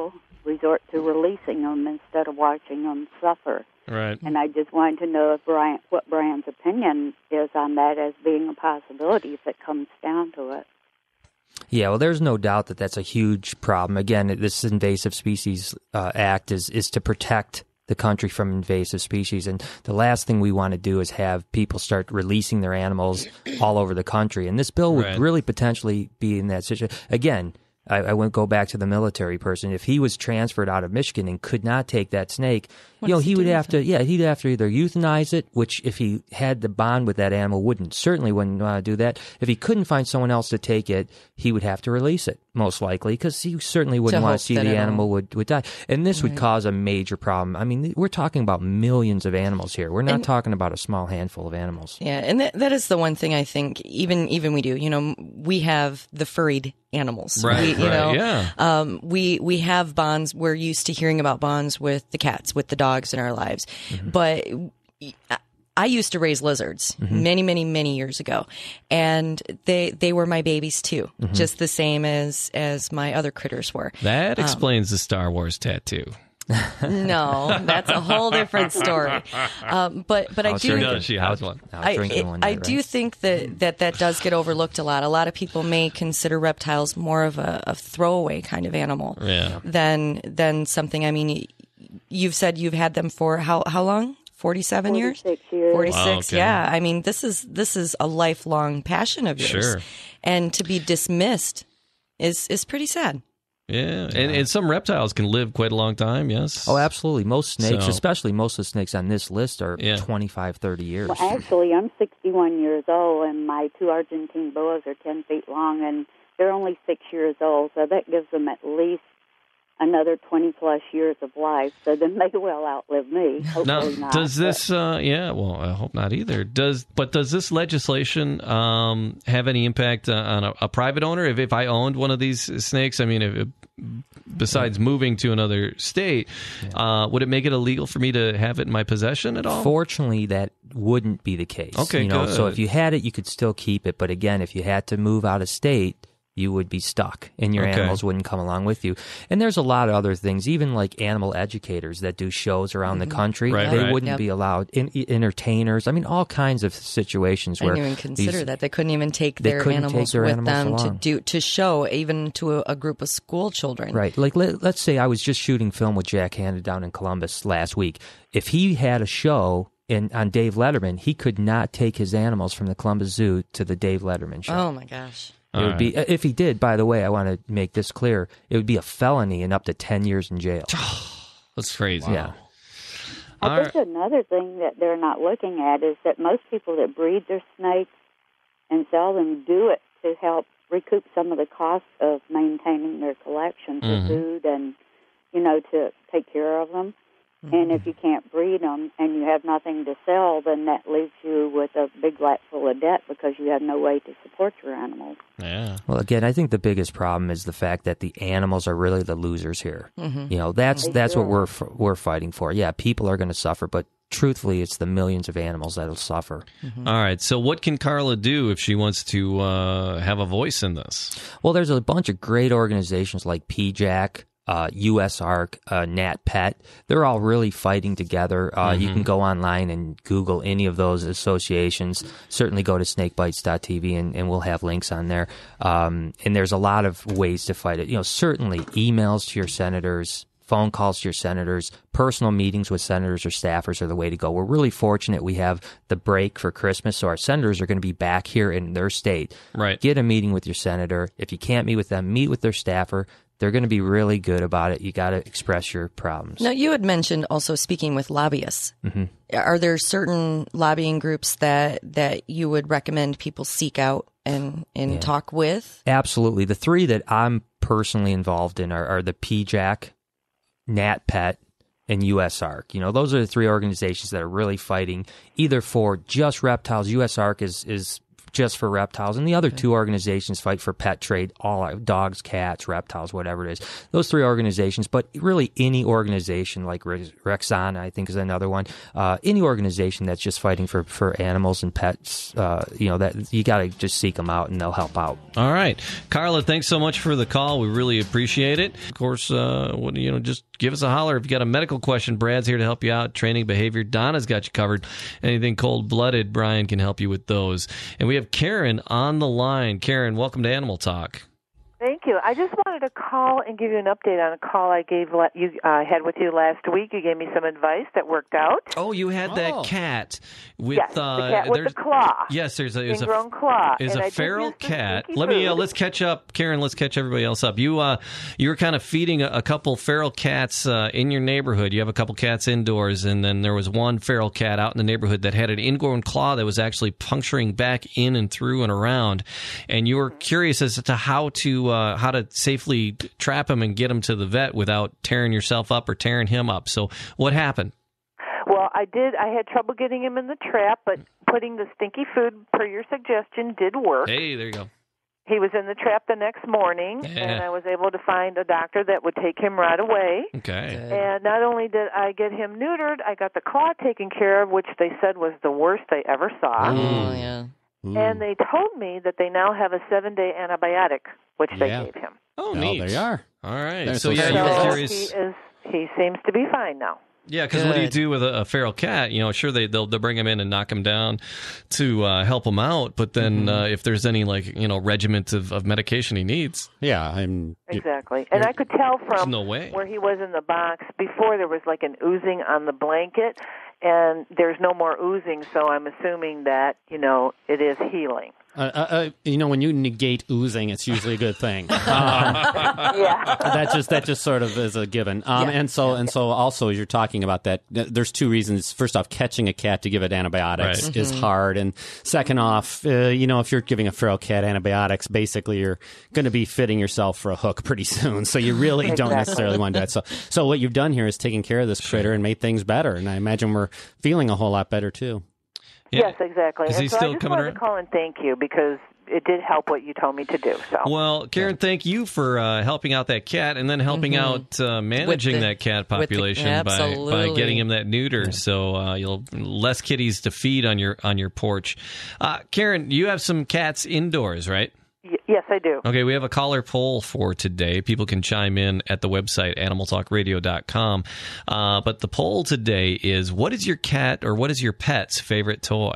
resort to releasing them instead of watching them suffer. Right. And I just wanted to know if Brian, what Brian's opinion is on that as being a possibility if it comes down to it. Yeah, well, there's no doubt that that's a huge problem. Again, this Invasive Species uh, Act is is to protect the country from invasive species, and the last thing we want to do is have people start releasing their animals all over the country. And this bill would Right. really potentially be in that situation. Again, I, I wouldn't go back to the military person. If he was transferred out of Michigan and could not take that snake, What you know, does he he would do have with to, it? yeah, he'd have to either euthanize it, which if he had the bond with that animal, wouldn't, certainly wouldn't want to do that. If he couldn't find someone else to take it, he would have to release it, most likely, because he certainly wouldn't To want hope to see that the it'll- animal would, would die. And this would Right. cause a major problem. I mean, we're talking about millions of animals here. We're not And- talking about a small handful of animals. Yeah, and that, that is the one thing I think even even we do. You know, we have the furried animals. Right, We, you right, know, yeah. Um, we we have bonds. We're used to hearing about bonds with the cats, with the dogs in our lives. Mm-hmm. But I- I used to raise lizards Mm-hmm. many, many, many years ago, and they they were my babies too, Mm-hmm. just the same as as my other critters were. That explains the Star Wars tattoo. No, that's a whole different story. Um, but but I, I was do. drinking- No, she has one. I was I, drinking it- one I night, do right? think that, that that does get overlooked a lot. A lot of people may consider reptiles more of a, a throwaway kind of animal Yeah. than than something. I mean, y- you've said you've had them for how how long? Forty-seven years. forty-six years. Forty-six. Wow, okay. Yeah. I mean, this is this is a lifelong passion of yours, Sure. and to be dismissed is is pretty sad. Yeah, and, and some reptiles can live quite a long time, yes? Oh, absolutely. Most snakes, So- especially most of the snakes on this list, are Yeah. twenty-five, thirty years. Well, actually, I'm sixty-one years old, and my two Argentine boas are ten feet long, and they're only six years old, so that gives them at least another twenty-plus years of life, so they may well outlive me. Now, Hopefully not. does this? Uh, yeah, well, I hope not either. Does but does this legislation um, have any impact uh, on a, a private owner? If if I owned one of these snakes, I mean, if it, besides moving to another state, uh, would it make it illegal for me to have it in my possession at all? Fortunately, that wouldn't be the case. Okay, you know, so good. if you had it, you could still keep it. But again, if you had to move out of state, you would be stuck, and your Okay. animals wouldn't come along with you. And there's a lot of other things, even like animal educators that do shows around the country. Right, they right. wouldn't Yep. be allowed. In, entertainers, I mean, all kinds of situations I where didn't even consider these- that. They couldn't even take They their couldn't take animals their with animals them along. to do to show, even to a, a group of school children. Right. Like, let, let's say I was just shooting film with Jack Hanna down in Columbus last week. If he had a show in, on Dave Letterman, he could not take his animals from the Columbus Zoo to the Dave Letterman show. Oh my gosh. It would be, if he did, by the way, I want to make this clear, it would be a felony and up to ten years in jail. That's crazy. Yeah. I All think another thing that they're not looking at is that most people that breed their snakes and sell them do it to help recoup some of the cost of maintaining their collection for Mhm. food and, you know, to take care of them. And if you can't breed them and you have nothing to sell, then that leaves you with a big vat full of debt because you have no way to support your animals. Yeah. Well, again, I think the biggest problem is the fact that the animals are really the losers here. Mm-hmm. You know, that's They that's sure what we're f- we're fighting for. Yeah, people are going to suffer, but truthfully, it's the millions of animals that'll suffer. All right. So, what can Carla do if she wants to uh, have a voice in this? Well, there's a bunch of great organizations like P J A C, uh, U S A R C, uh, Nat Pet. They're all really fighting together. Uh, You can go online and Google any of those associations. Certainly go to snakebites dot t v and, and we'll have links on there. Um, and there's a lot of ways to fight it. You know, certainly emails to your senators, phone calls to your senators, personal meetings with senators or staffers are the way to go. We're really fortunate we have the break for Christmas, so our senators are going to be back here in their state. Right. Get a meeting with your senator. If you can't meet with them, meet with their staffer. They're going to be really good about it. You got to express your problems. Now, you had mentioned also speaking with lobbyists. Mm-hmm. Are there certain lobbying groups that, that you would recommend people seek out and, and Yeah. talk with? Absolutely. The three that I'm personally involved in are, are the P J A C, Nat Pet, and U S A R C. You know, those are the three organizations that are really fighting either for just reptiles. U S A R C is, is just for reptiles. And the other two organizations fight for pet trade, all dogs, cats, reptiles, whatever it is. Those three organizations, but really any organization like Rexona, I think is another one. Uh, any organization that's just fighting for, for animals and pets, uh, you know, that you got to just seek them out and they'll help out. All right. Carla, thanks so much for the call. We really appreciate it. Of course, uh, what, you know, just give us a holler if you got a medical question. Brad's here to help you out. Training, behavior. Donna's got you covered. Anything cold-blooded, Brian can help you with those. And we have Karen on the line. Karen, welcome to Animal Talk. Thank you. I just wanted to call and give you an update on a call I gave you uh, had with you last week. You gave me some advice that worked out. Oh, you had oh. that cat with yes, uh, the cat with the claw. Yes, there's a there's ingrown a claw. Is a I feral cat. Let food. me uh, let's catch up, Karen. Let's catch everybody else up. You uh, you were kind of feeding a, a couple feral cats uh, in your neighborhood. You have a couple cats indoors, and then there was one feral cat out in the neighborhood that had an ingrown claw that was actually puncturing back in and through and around. And you were mm-hmm. curious as to how to uh, how to safely trap him and get him to the vet without tearing yourself up or tearing him up. So what happened? Well, I did. I had trouble getting him in the trap, but putting the stinky food, per your suggestion, did work. Hey, there you go. He was in the trap the next morning, yeah. and I was able to find a doctor that would take him right away. Okay. Good. And not only did I get him neutered, I got the claw taken care of, which they said was the worst they ever saw. Oh, yeah. Ooh. And they told me that they now have a seven-day antibiotic, which they yeah. gave him. Oh, oh, neat. there you are. All right. There's so, yeah, so you were curious. He, is, he seems to be fine now. Yeah, because what do you do with a, a feral cat? You know, sure, they, they'll, they'll bring him in and knock him down to uh, help him out, but then mm-hmm. uh, if there's any, like, you know, regiment of, of medication he needs. Yeah, I'm... Exactly. And I could tell from no way. where he was in the box, before there was like an oozing on the blanket, and there's no more oozing, so I'm assuming that, you know, it is healing. Uh, uh, you know, when you negate oozing, it's usually a good thing. Um, yeah, that just that just sort of is a given. Um, yeah. And so and so also, as you're talking about that, there's two reasons. First off, catching a cat to give it antibiotics right. is mm-hmm. hard, and second off, uh, you know, if you're giving a feral cat antibiotics, basically you're going to be fitting yourself for a hook pretty soon. So you really exactly. don't necessarily want to do that. So so what you've done here is taking care of this critter and made things better, and I imagine we're feeling a whole lot better too. Yeah. Yes, exactly. Is and he so still I just coming wanted around? to call and thank you because it did help what you told me to do. So, well, Karen, thank you for uh, helping out that cat and then helping mm-hmm. out uh, managing the, that cat population the, by, by getting him that neuter. Yeah. So uh, you'll less kitties to feed on your on your porch. Uh, Karen, you have some cats indoors, right? Y- yes, I do. Okay, we have a caller poll for today. People can chime in at the website, animal talk radio dot com. Uh, but the poll today is, what is your cat or what is your pet's favorite toy?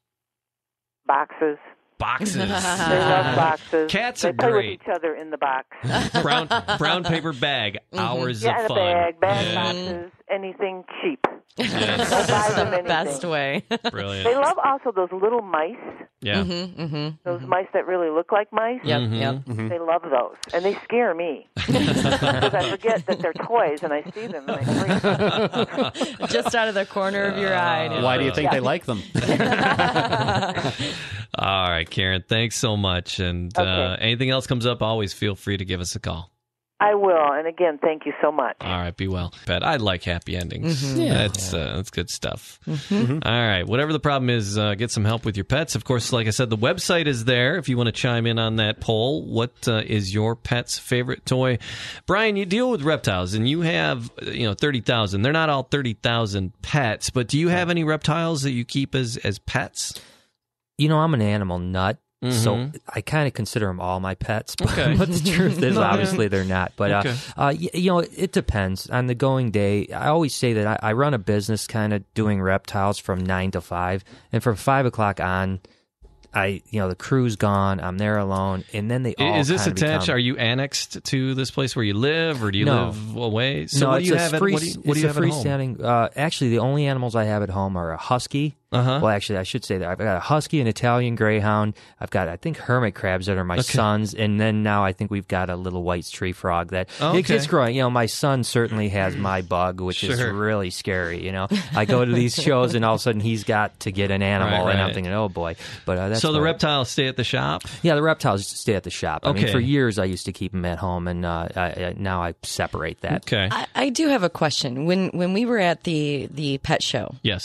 Boxes. Boxes. They love boxes. Cats they are play great. with each other in the box. brown brown paper bag. Mm-hmm. Hours yeah, of fun. Yeah, bag, bag yeah. boxes, anything cheap. Yes. Don't buy them the anything. best way. Brilliant. They love also those little mice. Yeah. Mm-hmm, mm-hmm, those mm-hmm. mice that really look like mice. Yep, mm-hmm. yep. Mm-hmm. They love those, and they scare me because I forget that they're toys, and I see them and I freak. Just out of the corner of your eye. Uh, why do you think yeah. they like them? All right, Karen, thanks so much. And okay. uh, anything else comes up, always feel free to give us a call. I will, and again, thank you so much. All right, be well. But I like happy endings. Mm-hmm. Yeah. That's uh, that's good stuff. Mm-hmm. All right, whatever the problem is, uh, get some help with your pets. Of course, like I said, the website is there if you want to chime in on that poll. What uh, is your pet's favorite toy? Brian, you deal with reptiles, and you have you know thirty thousand. They're not all thirty thousand pets, but do you have any reptiles that you keep as, as pets? You know, I'm an animal nut. Mm-hmm. So I kind of consider them all my pets, but, okay. but the truth is, no, obviously, yeah. they're not. But okay. uh, uh, you, you know, it depends on the going day. I always say that I, I run a business, kind of doing reptiles from nine to five, and from five o'clock on, I you know the crew's gone. I'm there alone, and then they all is this kind of attached? become, Are you annexed to this place where you live, or do you no. live away? So no, what do it's you a have? At, free, what do you, what do it's you a have at home? freestanding. Uh, actually, the only animals I have at home are a husky. Uh-huh. Well, actually, I should say that I've got a husky, an Italian greyhound. I've got, I think, hermit crabs that are my okay. sons, and then now I think we've got a little white tree frog that oh, it, okay. it's growing. You know, my son certainly has my bug, which sure. is really scary. You know, I go to these shows, and all of a sudden he's got to get an animal, right, and right. I'm thinking, oh boy. But uh, that's so the what, reptiles stay at the shop. Yeah, the reptiles stay at the shop. I okay. mean, for years I used to keep them at home, and uh, I, I, now I separate that. Okay. I, I do have a question. When when we were at the the pet show, yes.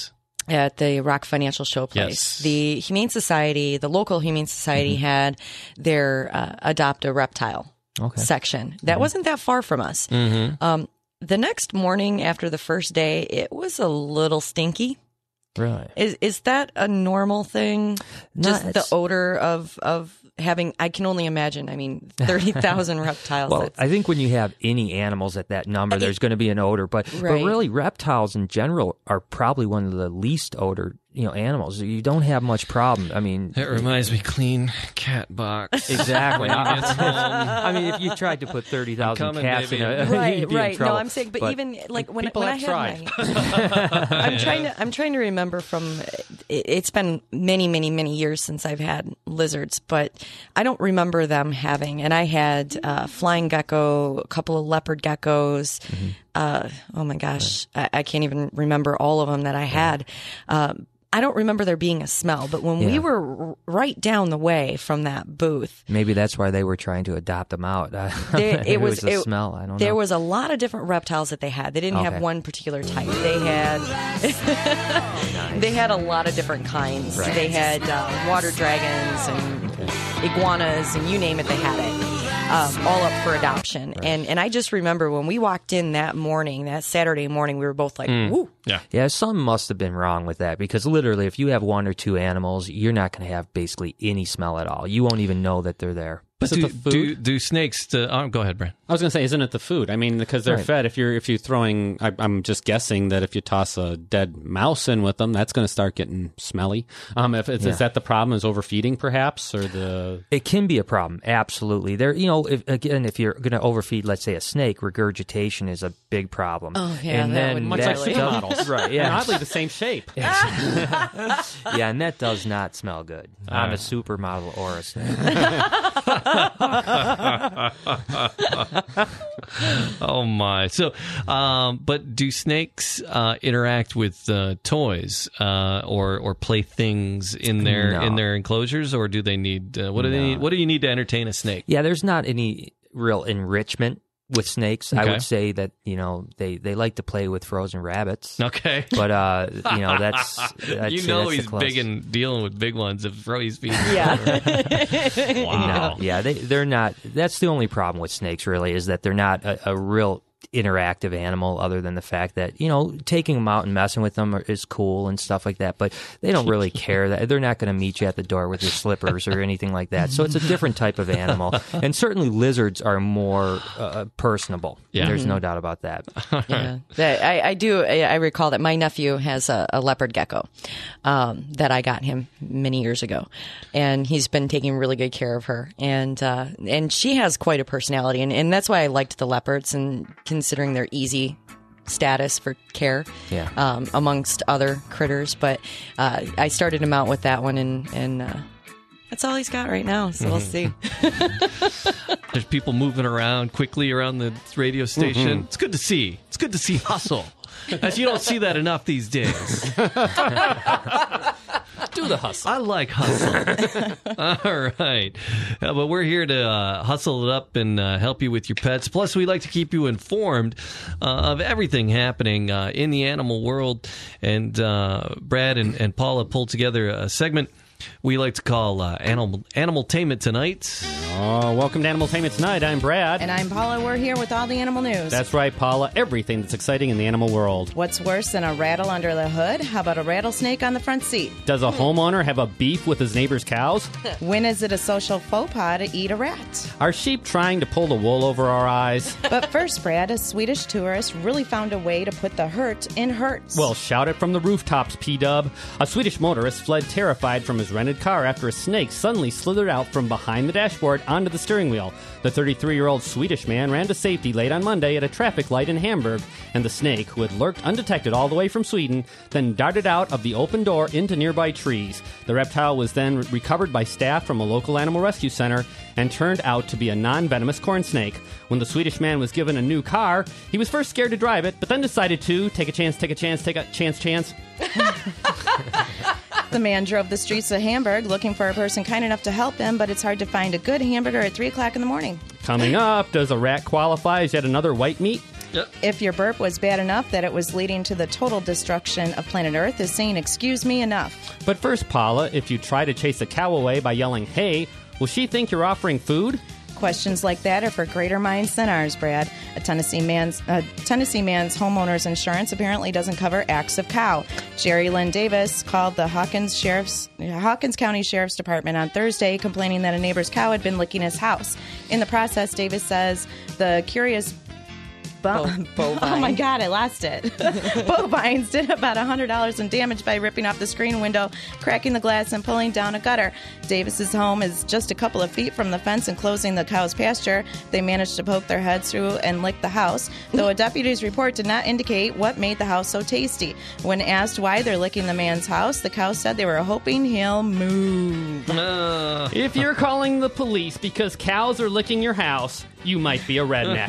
at the Rock Financial Showplace. Yes. The Humane Society, the local Humane Society, mm-hmm. had their uh, Adopt a Reptile okay. section. That mm-hmm. wasn't that far from us. Mm-hmm. Um, the next morning after the first day, it was a little stinky. Right. Is is that a normal thing? Just No, the odor of of having, I can only imagine, I mean, thirty thousand reptiles. Well, I think when you have any animals at that number, there's going to be an odor. But, Right. but really, reptiles in general are probably one of the least odor, you know, animals. You don't have much problem. I mean, That reminds me, clean cat box. exactly. When he gets home. I mean, if you tried to put thirty thousand coming, cats baby. in a, Right, you'd be in right. No, trouble. I'm saying, but, even like when, people when I have had my, I'm trying to, I'm trying to remember from. It, it's been many, many, many years since I've had lizards, but I don't remember them having. And I had uh, flying gecko, a couple of leopard geckos. Mm-hmm. Uh, oh my gosh, I, I can't even remember all of them that I had. Um, I don't remember there being a smell, but when we Yeah. were r- right down the way from that booth, Maybe that's why they were trying to adopt them out. There, it was, the it- smell. I don't there know. was a lot of different reptiles that they had. They didn't Okay. have one particular type. They had they had a lot of different kinds. Right. They had uh, water dragons and iguanas and you name it, they had it. Um, all up for adoption. Right. And and I just remember when we walked in that morning, that Saturday morning, we were both like, woo. Yeah. Yeah, something must have been wrong with that because literally, if you have one or two animals, you're not going to have basically any smell at all. You won't even know that they're there. But Is it do, the food? do do snakes? To, oh, go ahead, Brian. I was going to say, isn't it the food? I mean, because they're Right. fed. If you're if you're throwing, I, I'm just guessing that if you toss a dead mouse in with them, that's going to start getting smelly. Um, if it's, Yeah. is that the problem? Is overfeeding perhaps, or the? It can be a problem, absolutely. There, you know, if, again, if you're going to overfeed, let's say, a snake, regurgitation is a big problem. Oh, yeah, and that then would Much That like sea does- models, right? And Yeah, oddly the same shape. yeah, and that does not smell good. I'm a supermodel or a snake. Oh my! So, um, but do snakes uh, interact with uh, toys uh, or or playthings in their No. in their enclosures, or do they need uh, what do they No. need? What do you need to entertain a snake? Yeah, there's not any real enrichment with snakes. I Okay. would say that you know they, they like to play with frozen rabbits. Okay, But uh, you know that's I'd you say know that's he's the big closest. and dealing with big ones. If he's being Yeah. wow. No, yeah, they they're not. That's the only problem with snakes, really, is that they're not a, a real interactive animal. Other than the fact that you know taking them out and messing with them are, is cool and stuff like that, but they don't really care. That they're not going to meet you at the door with your slippers or anything like that. So it's a different type of animal, and certainly lizards are more uh, personable. Yeah. There's no doubt about that. Yeah, that, I, I do. I, I recall that my nephew has a, a leopard gecko um, that I got him many years ago, and he's been taking really good care of her. And uh, and she has quite a personality, and, and that's why I liked the leopards, and considering their easy status for care, Yeah. um, amongst other critters. But uh, I started him out with that one, and and uh, that's all he's got right now. So we'll see. There's people moving around quickly around the radio station. Mm-hmm. It's good to see. It's good to see hustle. As you don't see that enough these days. Do the hustle. I like hustle. All right. Uh, but we're here to uh, hustle it up and uh, help you with your pets. Plus, we like to keep you informed uh, of everything happening uh, in the animal world. And uh, Brad and, and Paula pulled together a segment we like to call uh, Animal Animaltainment Tonight. Oh, welcome to Animaltainment Tonight. I'm Brad. And I'm Paula. We're here with all the animal news. That's right, Paula. Everything that's exciting in the animal world. What's worse than a rattle under the hood? How about a rattlesnake on the front seat? Does a homeowner have a beef with his neighbor's cows? When is it a social faux pas to eat a rat? Are sheep trying to pull the wool over our eyes? But first, Brad, a Swedish tourist really found a way to put the hurt in hurts. Well, shout it from the rooftops, P-Dub. A Swedish motorist fled terrified from his rented car after a snake suddenly slithered out from behind the dashboard onto the steering wheel. The thirty-three-year-old Swedish man ran to safety late on Monday at a traffic light in Hamburg, and the snake, who had lurked undetected all the way from Sweden, then darted out of the open door into nearby trees. The reptile was then recovered by staff from a local animal rescue center and turned out to be a non-venomous corn snake. When the Swedish man was given a new car, he was first scared to drive it, but then decided to take a chance, take a chance, take a chance, chance. The man drove the streets of Hamburg looking for a person kind enough to help him, but it's hard to find a good hamburger at three o'clock in the morning. Coming up, does a rat qualify as yet another white meat? Yep. If your burp was bad enough that it was leading to the total destruction of planet Earth, is saying, excuse me, enough. But first, Paula, if you try to chase a cow away by yelling, hey, will she think you're offering food? Questions like that are for greater minds than ours, Brad. A Tennessee man's uh, Tennessee man's homeowner's insurance apparently doesn't cover acts of cow. Jerry Lynn Davis called the Hawkins Sheriff's Hawkins County Sheriff's Department on Thursday, complaining that a neighbor's cow had been licking his house. In the process, Davis says the curious Bo- bovine. Oh my God, I lost it. Bovines did about one hundred dollars in damage by ripping off the screen window, cracking the glass, and pulling down a gutter. Davis's home is just a couple of feet from the fence enclosing the cow's pasture. They managed to poke their heads through and lick the house, though a deputy's report did not indicate what made the house so tasty. When asked why they're licking the man's house, the cow said they were hoping he'll move. Uh. If you're calling the police because cows are licking your house, you might be a redneck.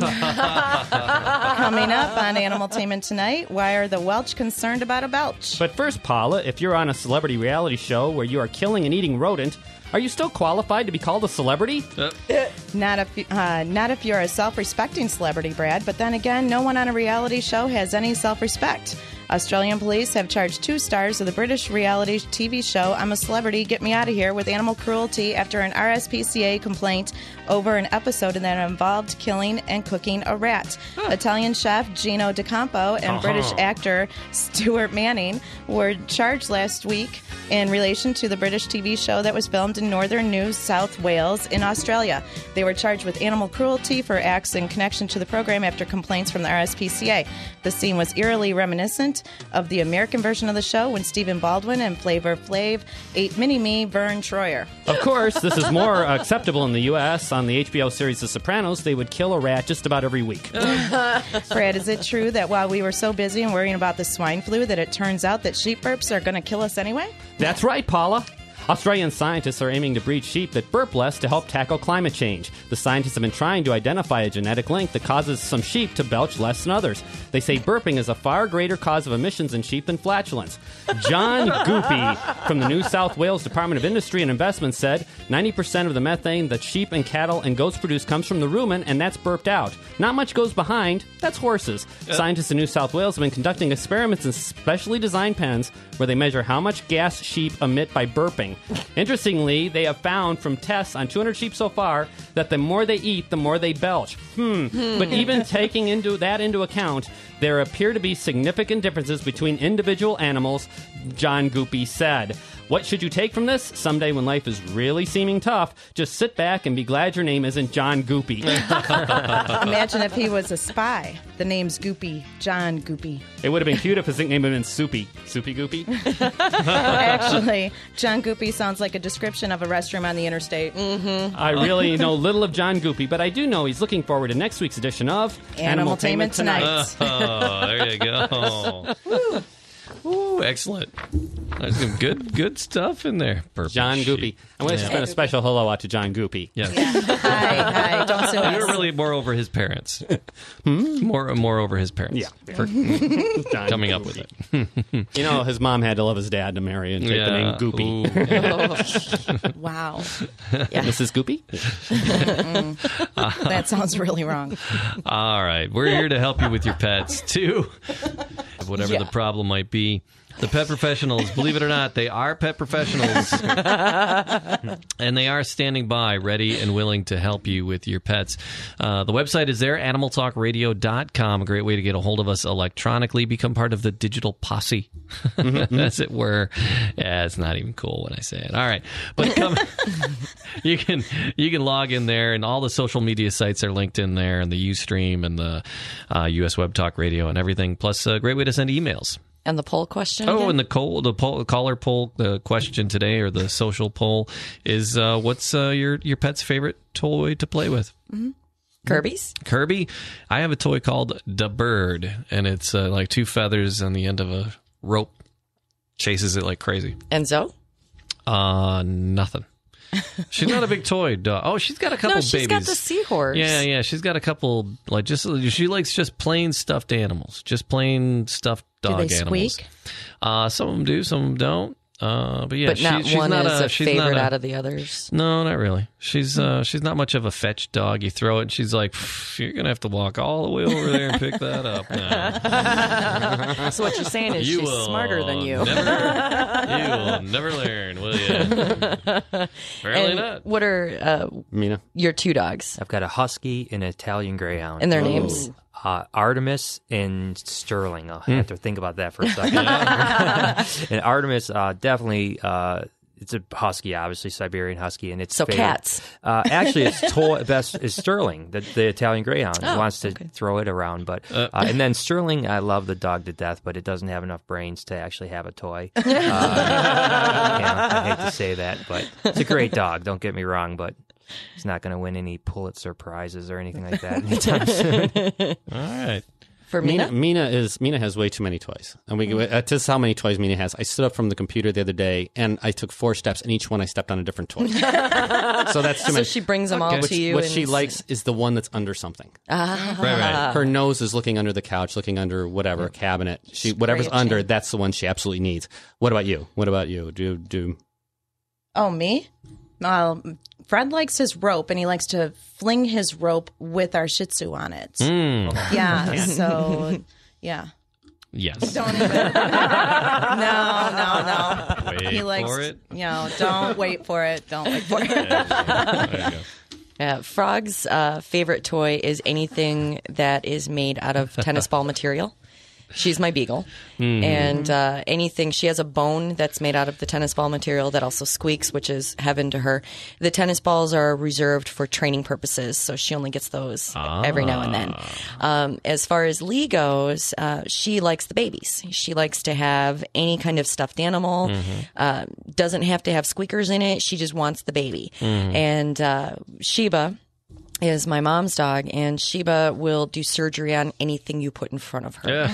Coming up on Animaltainment tonight, why are the Welch concerned about a belch? But first, Paula, if you're on a celebrity reality show where you are killing and eating rodent, are you still qualified to be called a celebrity? Uh. Not if, uh, not if you're a self-respecting celebrity, Brad. But then again, no one on a reality show has any self-respect. Australian police have charged two stars of the British reality T V show I'm a Celebrity, Get Me Out of Here with animal cruelty after an R S P C A complaint over an episode that involved killing and cooking a rat. Huh. Italian chef Gino DeCampo and uh-huh. British actor Stuart Manning were charged last week in relation to the British T V show that was filmed in northern New South Wales in Australia. They were charged with animal cruelty for acts in connection to the program after complaints from the R S P C A. The scene was eerily reminiscent of the American version of the show when Stephen Baldwin and Flavor Flav ate Mini-Me Vern Troyer. Of course, this is more acceptable in the U S On the H B O series The Sopranos, they would kill a rat just about every week. Brad, is it true that while we were so busy and worrying about the swine flu that it turns out that sheep burps are going to kill us anyway? That's right, Paula. Australian scientists are aiming to breed sheep that burp less to help tackle climate change. The scientists have been trying to identify a genetic link that causes some sheep to belch less than others. They say burping is a far greater cause of emissions in sheep than flatulence. John Goopy from the New South Wales Department of Industry and Investment said ninety percent of the methane that sheep and cattle and goats produce comes from the rumen, and that's burped out. Not much goes behind. That's horses. Yep. Scientists in New South Wales have been conducting experiments in specially designed pens where they measure how much gas sheep emit by burping. Interestingly, they have found from tests on two hundred sheep so far that the more they eat, the more they belch. Hmm. But even taking into that into account, there appear to be significant differences between individual animals, John Goopy said. What should you take from this? Someday when life is really seeming tough, just sit back and be glad your name isn't John Goopy. Imagine if he was a spy. The name's Goopy, John Goopy. It would have been cute if his nickname had been Soupy. Soupy Goopy? Actually, John Goopy sounds like a description of a restroom on the interstate. Mm-hmm. I really know little of John Goopy, but I do know he's looking forward to next week's edition of Animaltainment Tonight. Oh, there you go. Woo. Ooh, excellent. There's some good, good stuff in there. Burping John sheep. Goopy. I want to spend a special hello out to John Goopy. Yes. Yeah. Hi, hi. Don't sue us. You're really more over his parents. hmm? More, more over his parents. Yeah. For coming Goopy. up with it. You know, his mom had to love his dad to marry and take yeah. the name Goopy. Oh. Wow. Yeah. Missus Goopy? Mm. That sounds really wrong. All right. We're here to help you with your pets, too. Whatever yeah. the problem might be. The pet professionals, believe it or not, they are pet professionals. And they are standing by, ready and willing to help you with your pets. Uh, the website is there, animal talk radio dot com. A great way to get a hold of us electronically. Become part of the digital posse, as it were. Yeah, it's not even cool when I say it. All right. But come, you can you can log in there, and all the social media sites are linked in there, and the Ustream and the uh, U S Web Talk Radio and everything. Plus, a great way to send emails. And the poll question Oh, again? and the poll, the poll, caller poll, the question today, or the social poll, is uh, what's uh, your your pet's favorite toy to play with? Mm-hmm. Kirby's? Kirby. I have a toy called Da Bird, and it's uh, like two feathers on the end of a rope. Chases it like crazy. Enzo? Uh, nothing. She's not a big toy dog. Oh, she's got a couple no, babies. she's got the seahorse. Yeah, yeah, she's got a couple. Like just she likes just plain stuffed animals, just plain stuffed dog do they animals. Squeak? Uh, some of them do, some of them don't. Uh, but yeah, but not she, she's one not is a, a she's favorite not a, out of the others. No, not really. She's uh, she's not much of a fetch dog. You throw it, and she's like, "You're gonna have to walk all the way over there and pick that up now." So what you're saying is You she's will smarter than you. Never, you will never learn, will you? Apparently And not. what are uh, Mina? your two dogs I've got a husky and an Italian greyhound. and their names? Uh, Artemis and Sterling. I'll have to think about that for a second. And Artemis, uh, definitely, uh, it's a husky, obviously, Siberian husky, and it's So favorite- cats. Uh, actually, its toy best is Sterling, the, the Italian greyhound. Oh, He wants to okay. throw it around, but Uh, uh, and then Sterling, I love the dog to death, but it doesn't have enough brains to actually have a toy. Uh, yeah, I hate to say that, but it's a great dog. Don't get me wrong, but. He's not going to win any Pulitzer prizes or anything like that anytime soon. All right. For Mina, Mina? Mina is Mina has way too many toys, and we uh, this is how many toys Mina has. I stood up from the computer the other day, and I took four steps, and each one I stepped on a different toy. So that's too So many. she brings them all Which- to you. what and she likes is the one that's under something. Ah. Right, right. Her nose is looking under the couch, looking under whatever cabinet. She whatever's Scratching. under, that's the one she absolutely needs. What about you? What about you? Do do Oh, me? Well, Fred likes his rope, and he likes to fling his rope with our Shih Tzu on it. Mm. Yeah, so, yeah. Yes. Don't even. No, no, no. Wait He likes, for it. You know, don't wait for it. Don't wait for it. There you go. Uh, Frog's uh, favorite toy is anything that is made out of tennis ball material. She's my beagle. Mm-hmm. And uh, anything, she has a bone that's made out of the tennis ball material that also squeaks, which is heaven to her. The tennis balls are reserved for training purposes, so she only gets those every now and then. Um, as far as Lee goes, uh, she likes the babies. She likes to have any kind of stuffed animal. Uh, doesn't have to have squeakers in it. She just wants the baby. And uh, Sheba is my mom's dog, and Sheba will do surgery on anything you put in front of her.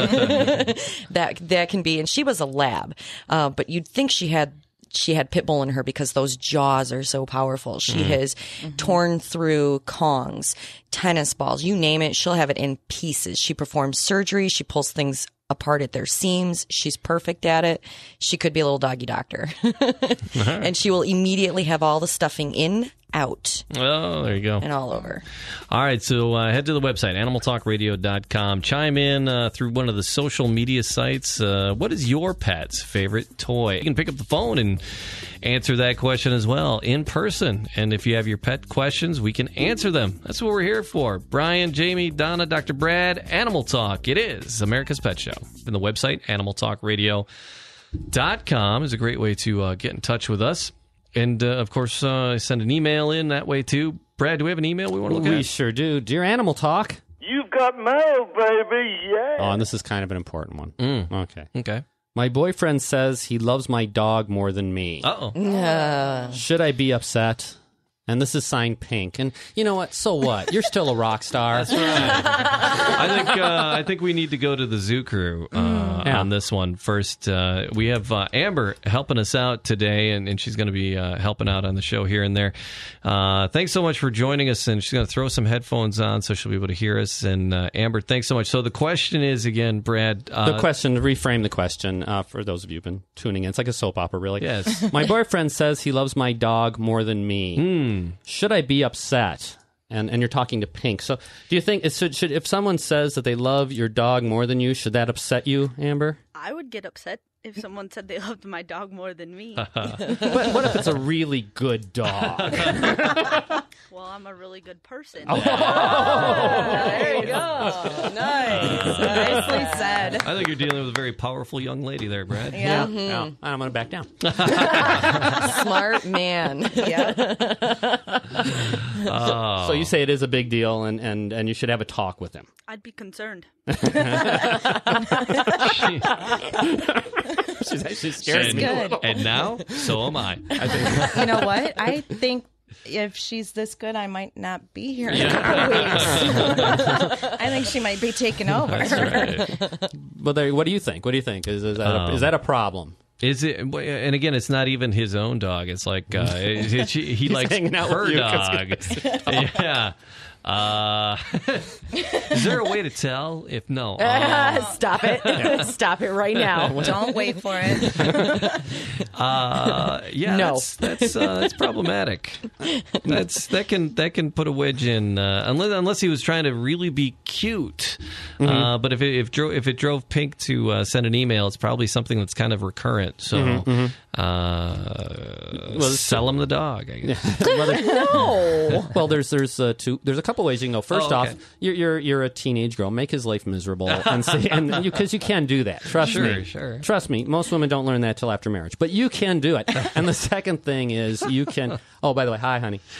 that that can be, and Sheba's a lab, uh, but you'd think she had she had pit bull in her because those jaws are so powerful. She has torn through Kongs, tennis balls, you name it. She'll have it in pieces. She performs surgery. She pulls things apart at their seams. She's perfect at it. She could be a little doggy doctor. And she will immediately have all the stuffing in, out, Oh, there you go. and all over. All right, so uh, head to the website, animal talk radio dot com. Chime in uh, through one of the social media sites. Uh, what is your pet's favorite toy? You can pick up the phone and answer that question as well in person. And if you have your pet questions, we can answer them. That's what we're here for. Brian, Jamie, Donna, Doctor Brad, Animal Talk. It is America's Pet Show. And the website, animal talk radio dot com, is a great way to uh, get in touch with us. And, uh, of course, uh, send an email in that way, too. Brad, do we have an email we want to look we at? sure do. Dear Animal Talk. You've got mail, baby, yeah. Oh, and this is kind of an important one. Mm. Okay. Okay. My boyfriend says he loves my dog more than me. Uh-oh. Uh, Should I be upset? And this is signed Pink. And you know what? So what? You're still a rock star. That's right. I think uh, I think we need to go to the Zoo Crew uh, Yeah. on this one first. Uh, we have uh, Amber helping us out today, and, and she's going to be uh, helping out on the show here and there. Uh, thanks so much for joining us, and she's going to throw some headphones on so she'll be able to hear us. And uh, Amber, thanks so much. So the question is, again, Brad. Uh, The question, to reframe the question, uh, for those of you who've been tuning in, it's like a soap opera, really. Yes. My boyfriend says he loves my dog more than me. Hmm. Should I be upset? And and you're talking to Pink. So do you think, it should, should if someone says that they love your dog more than you, should that upset you, Amber? I would get upset if someone said they loved my dog more than me. But what if it's a really good dog? Well, I'm a really good person. Oh. there you go. Nice. Nicely said. I think you're dealing with a very powerful young lady there, Brad. Yeah. Yeah. I'm going to back down. Smart man. Yeah. Oh. So you say it is a big deal, and, and, and you should have a talk with him. I'd be concerned. She's actually scared and, me. good. and now, so am I. I think. You know what? I think if she's this good, I might not be here in Yeah. a couple weeks. I think she might be taking over. That's right. Well, there, what do you think? What do you think? Is, is, that, a, Um, is that a problem? Is it? And again, it's not even his own dog. It's like uh, it, it, he, he likes hanging out her with you 'cause dog. Yeah. Uh, is there a way to tell? If no, uh, stop it! Yeah. Stop it right now! Don't wait for it. uh, yeah, No. that's that's, uh, that's problematic. That's that can that can put a wedge in uh, unless unless he was trying to really be cute. Mm-hmm. Uh, but if it, if drove if it drove Pink to uh, send an email, it's probably something that's kind of recurrent. So, Mm-hmm, mm-hmm. Uh, Well, sell him the dog. I guess. well, there- No. Well, there's there's uh, two there's a couple ways you can go. First Oh, okay. off, you're, you're you're a teenage girl. Make his life miserable, and say, and you because you can do that. Trust Sure, me. sure. Trust me. Most women don't learn that till after marriage, but you can do it. And the second thing is you can. Oh, by the way, hi, honey.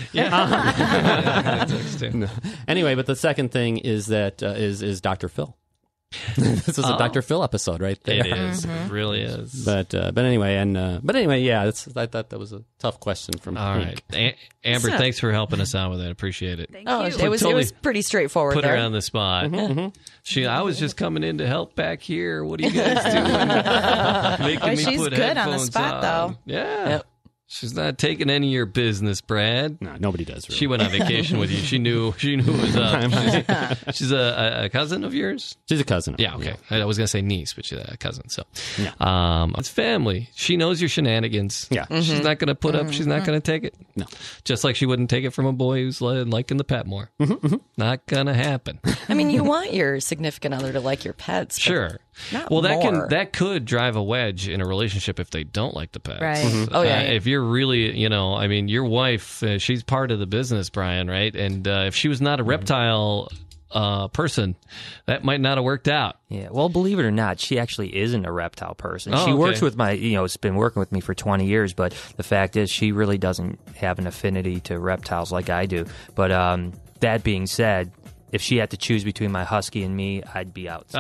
Yeah. Um, no. Anyway, but the second thing is that uh, is is Doctor Phil. This is a Oh. Doctor Phil episode, right there. It is. It really is. But uh, but anyway, and uh, but anyway, yeah. That's, I thought that was a tough question from All Pink. right, A- Amber, So- thanks for helping us out with that. Appreciate it. Thank Oh, you. it was Totally it was pretty straightforward Put there. her on the spot. Mm-hmm. She, I was just coming in to help back here. What are you guys doing? Making Well, me she's put good on the headphones spot, on. though. Yeah. Yep. She's not taking any of your business, Brad. No, nobody does. Really. She went on vacation with you. She knew. She knew it was up. She's, she's a, a cousin of yours. She's a cousin. of Yeah. mine, Okay. I was gonna say niece, but she's a cousin. So, Yeah. um, it's family. She knows your shenanigans. Yeah. She's not gonna put up. She's not gonna take it. No. Just like she wouldn't take it from a boy who's li- liking the pet more. Not gonna happen. I mean, you want your significant other to like your pets. but Sure. Not well, that more. can that could drive a wedge in a relationship if they don't like the pets. Right. Mm-hmm. Oh, yeah, Uh, yeah. if you're really, you know, I mean, your wife, uh, she's part of the business, Brian, right? And uh, if she was not a reptile uh, person, that might not have worked out. Yeah, well, believe it or not, she actually isn't a reptile person. Oh, she okay. works with my, you know, it's been working with me for twenty years, but the fact is she really doesn't have an affinity to reptiles like I do. But um, that being said, if she had to choose between my husky and me, I'd be out.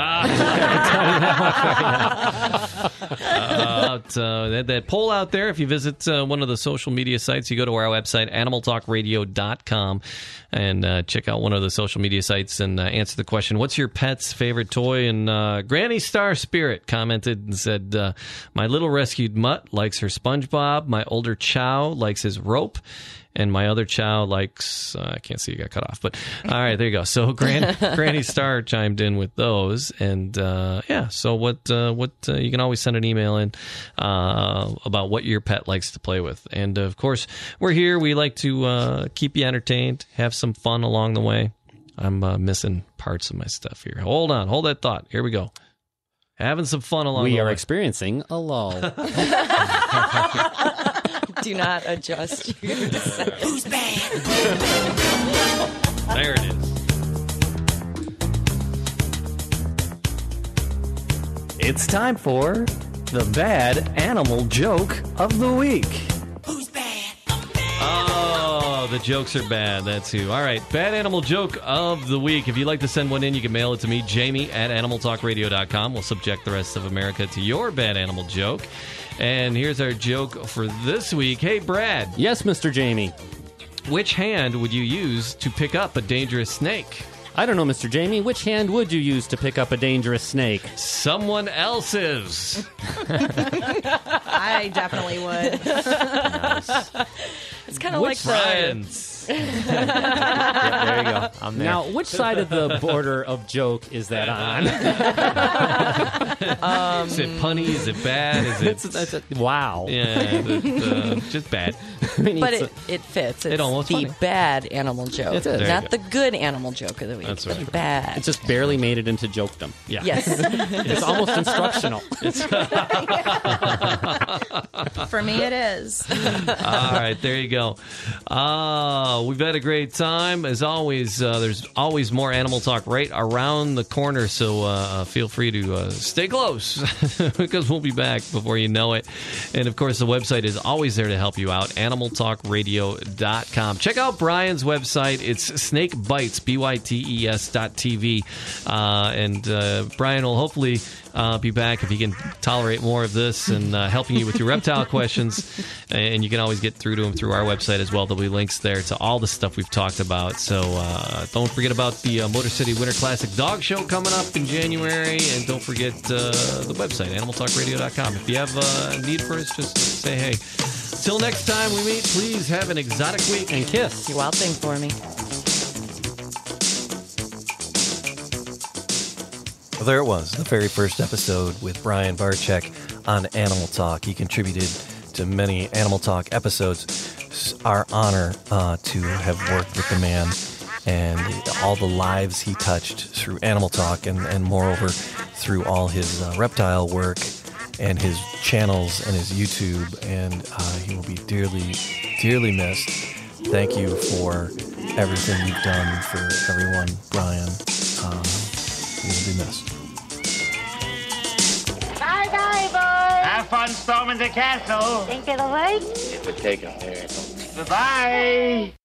uh, uh, that, that poll out there, if you visit uh, one of the social media sites, you go to our website, animal talk radio dot com, and uh, check out one of the social media sites and uh, answer the question, what's your pet's favorite toy? And uh, Granny Star Spirit commented and said, uh, my little rescued mutt likes her SpongeBob, my older Chow likes his rope, and my other Chow likes, uh, I can't see, you got cut off, but all right, there you go. So Gran- Granny Star chimed in with those, and uh, yeah, so what, uh, what uh, you can always send an email in uh, about what your pet likes to play with. And of course, we're here. We like to uh, keep you entertained, have some fun along the way. I'm uh, missing parts of my stuff here. Hold on, hold that thought. Here we go. Having some fun along We the are way. experiencing a lull. Do not adjust your Who's bad? There it is. It's time for the bad animal joke of the week. Oh, the jokes are bad. That's who. All right. Bad animal joke of the week. If you'd like to send one in, you can mail it to me, Jamie at animal talk radio dot com. We'll subject the rest of America to your bad animal joke. And here's our joke for this week. Hey, Brad. Yes, Mister Jamie. Which hand would you use to pick up a dangerous snake? I don't know, Mister Jamie. Which hand would you use to pick up a dangerous snake? Someone else's. I definitely would. It's kind of Which like Brian's? Yeah, there you go. I'm there. Now, which side of the border of joke is that on? um, Is it punny? Is it bad? Is it... It's, it's a, wow. Yeah, it, uh, just bad. I mean, but it's it, it fits. It's It almost the funny. bad animal joke, It is. not the good animal joke of the week. That's the right. bad. It just barely made it into jokedom. Yeah. Yes. It's almost instructional. For me, it is. All right, there you go. Uh, we've had a great time. As always, uh, there's always more Animal Talk right around the corner, so uh, feel free to uh, stay close because we'll be back before you know it. And, of course, the website is always there to help you out, animal talk radio dot com. Check out Brian's website. It's Snake Bites, B Y T E S dot T V. Uh, and uh, Brian will hopefully uh, be back if he can tolerate more of this and uh, helping you with your reptile questions. And you can always get through to him through our website as well. There'll be links there to all the stuff we've talked about. So uh, don't forget about the uh, Motor City Winter Classic Dog Show coming up in January. And don't forget uh, the website, animal talk radio dot com. If you have a need for us, just say hey. Till next time we meet, please have an exotic week and kiss. You wild thing for me. Well, there it was, the very first episode with Brian Barczyk on Animal Talk. He contributed to many Animal Talk episodes. It's our honor uh, to have worked with the man and all the lives he touched through Animal Talk, and, and moreover through all his uh, reptile work and his channels and his YouTube, and uh, he will be dearly, dearly missed. Thank you for everything you've done for everyone, Brian. Uh, he will be missed. Bye-bye, boys. Have fun storming the castle. Think it'll work? It would take a miracle. Bye-bye.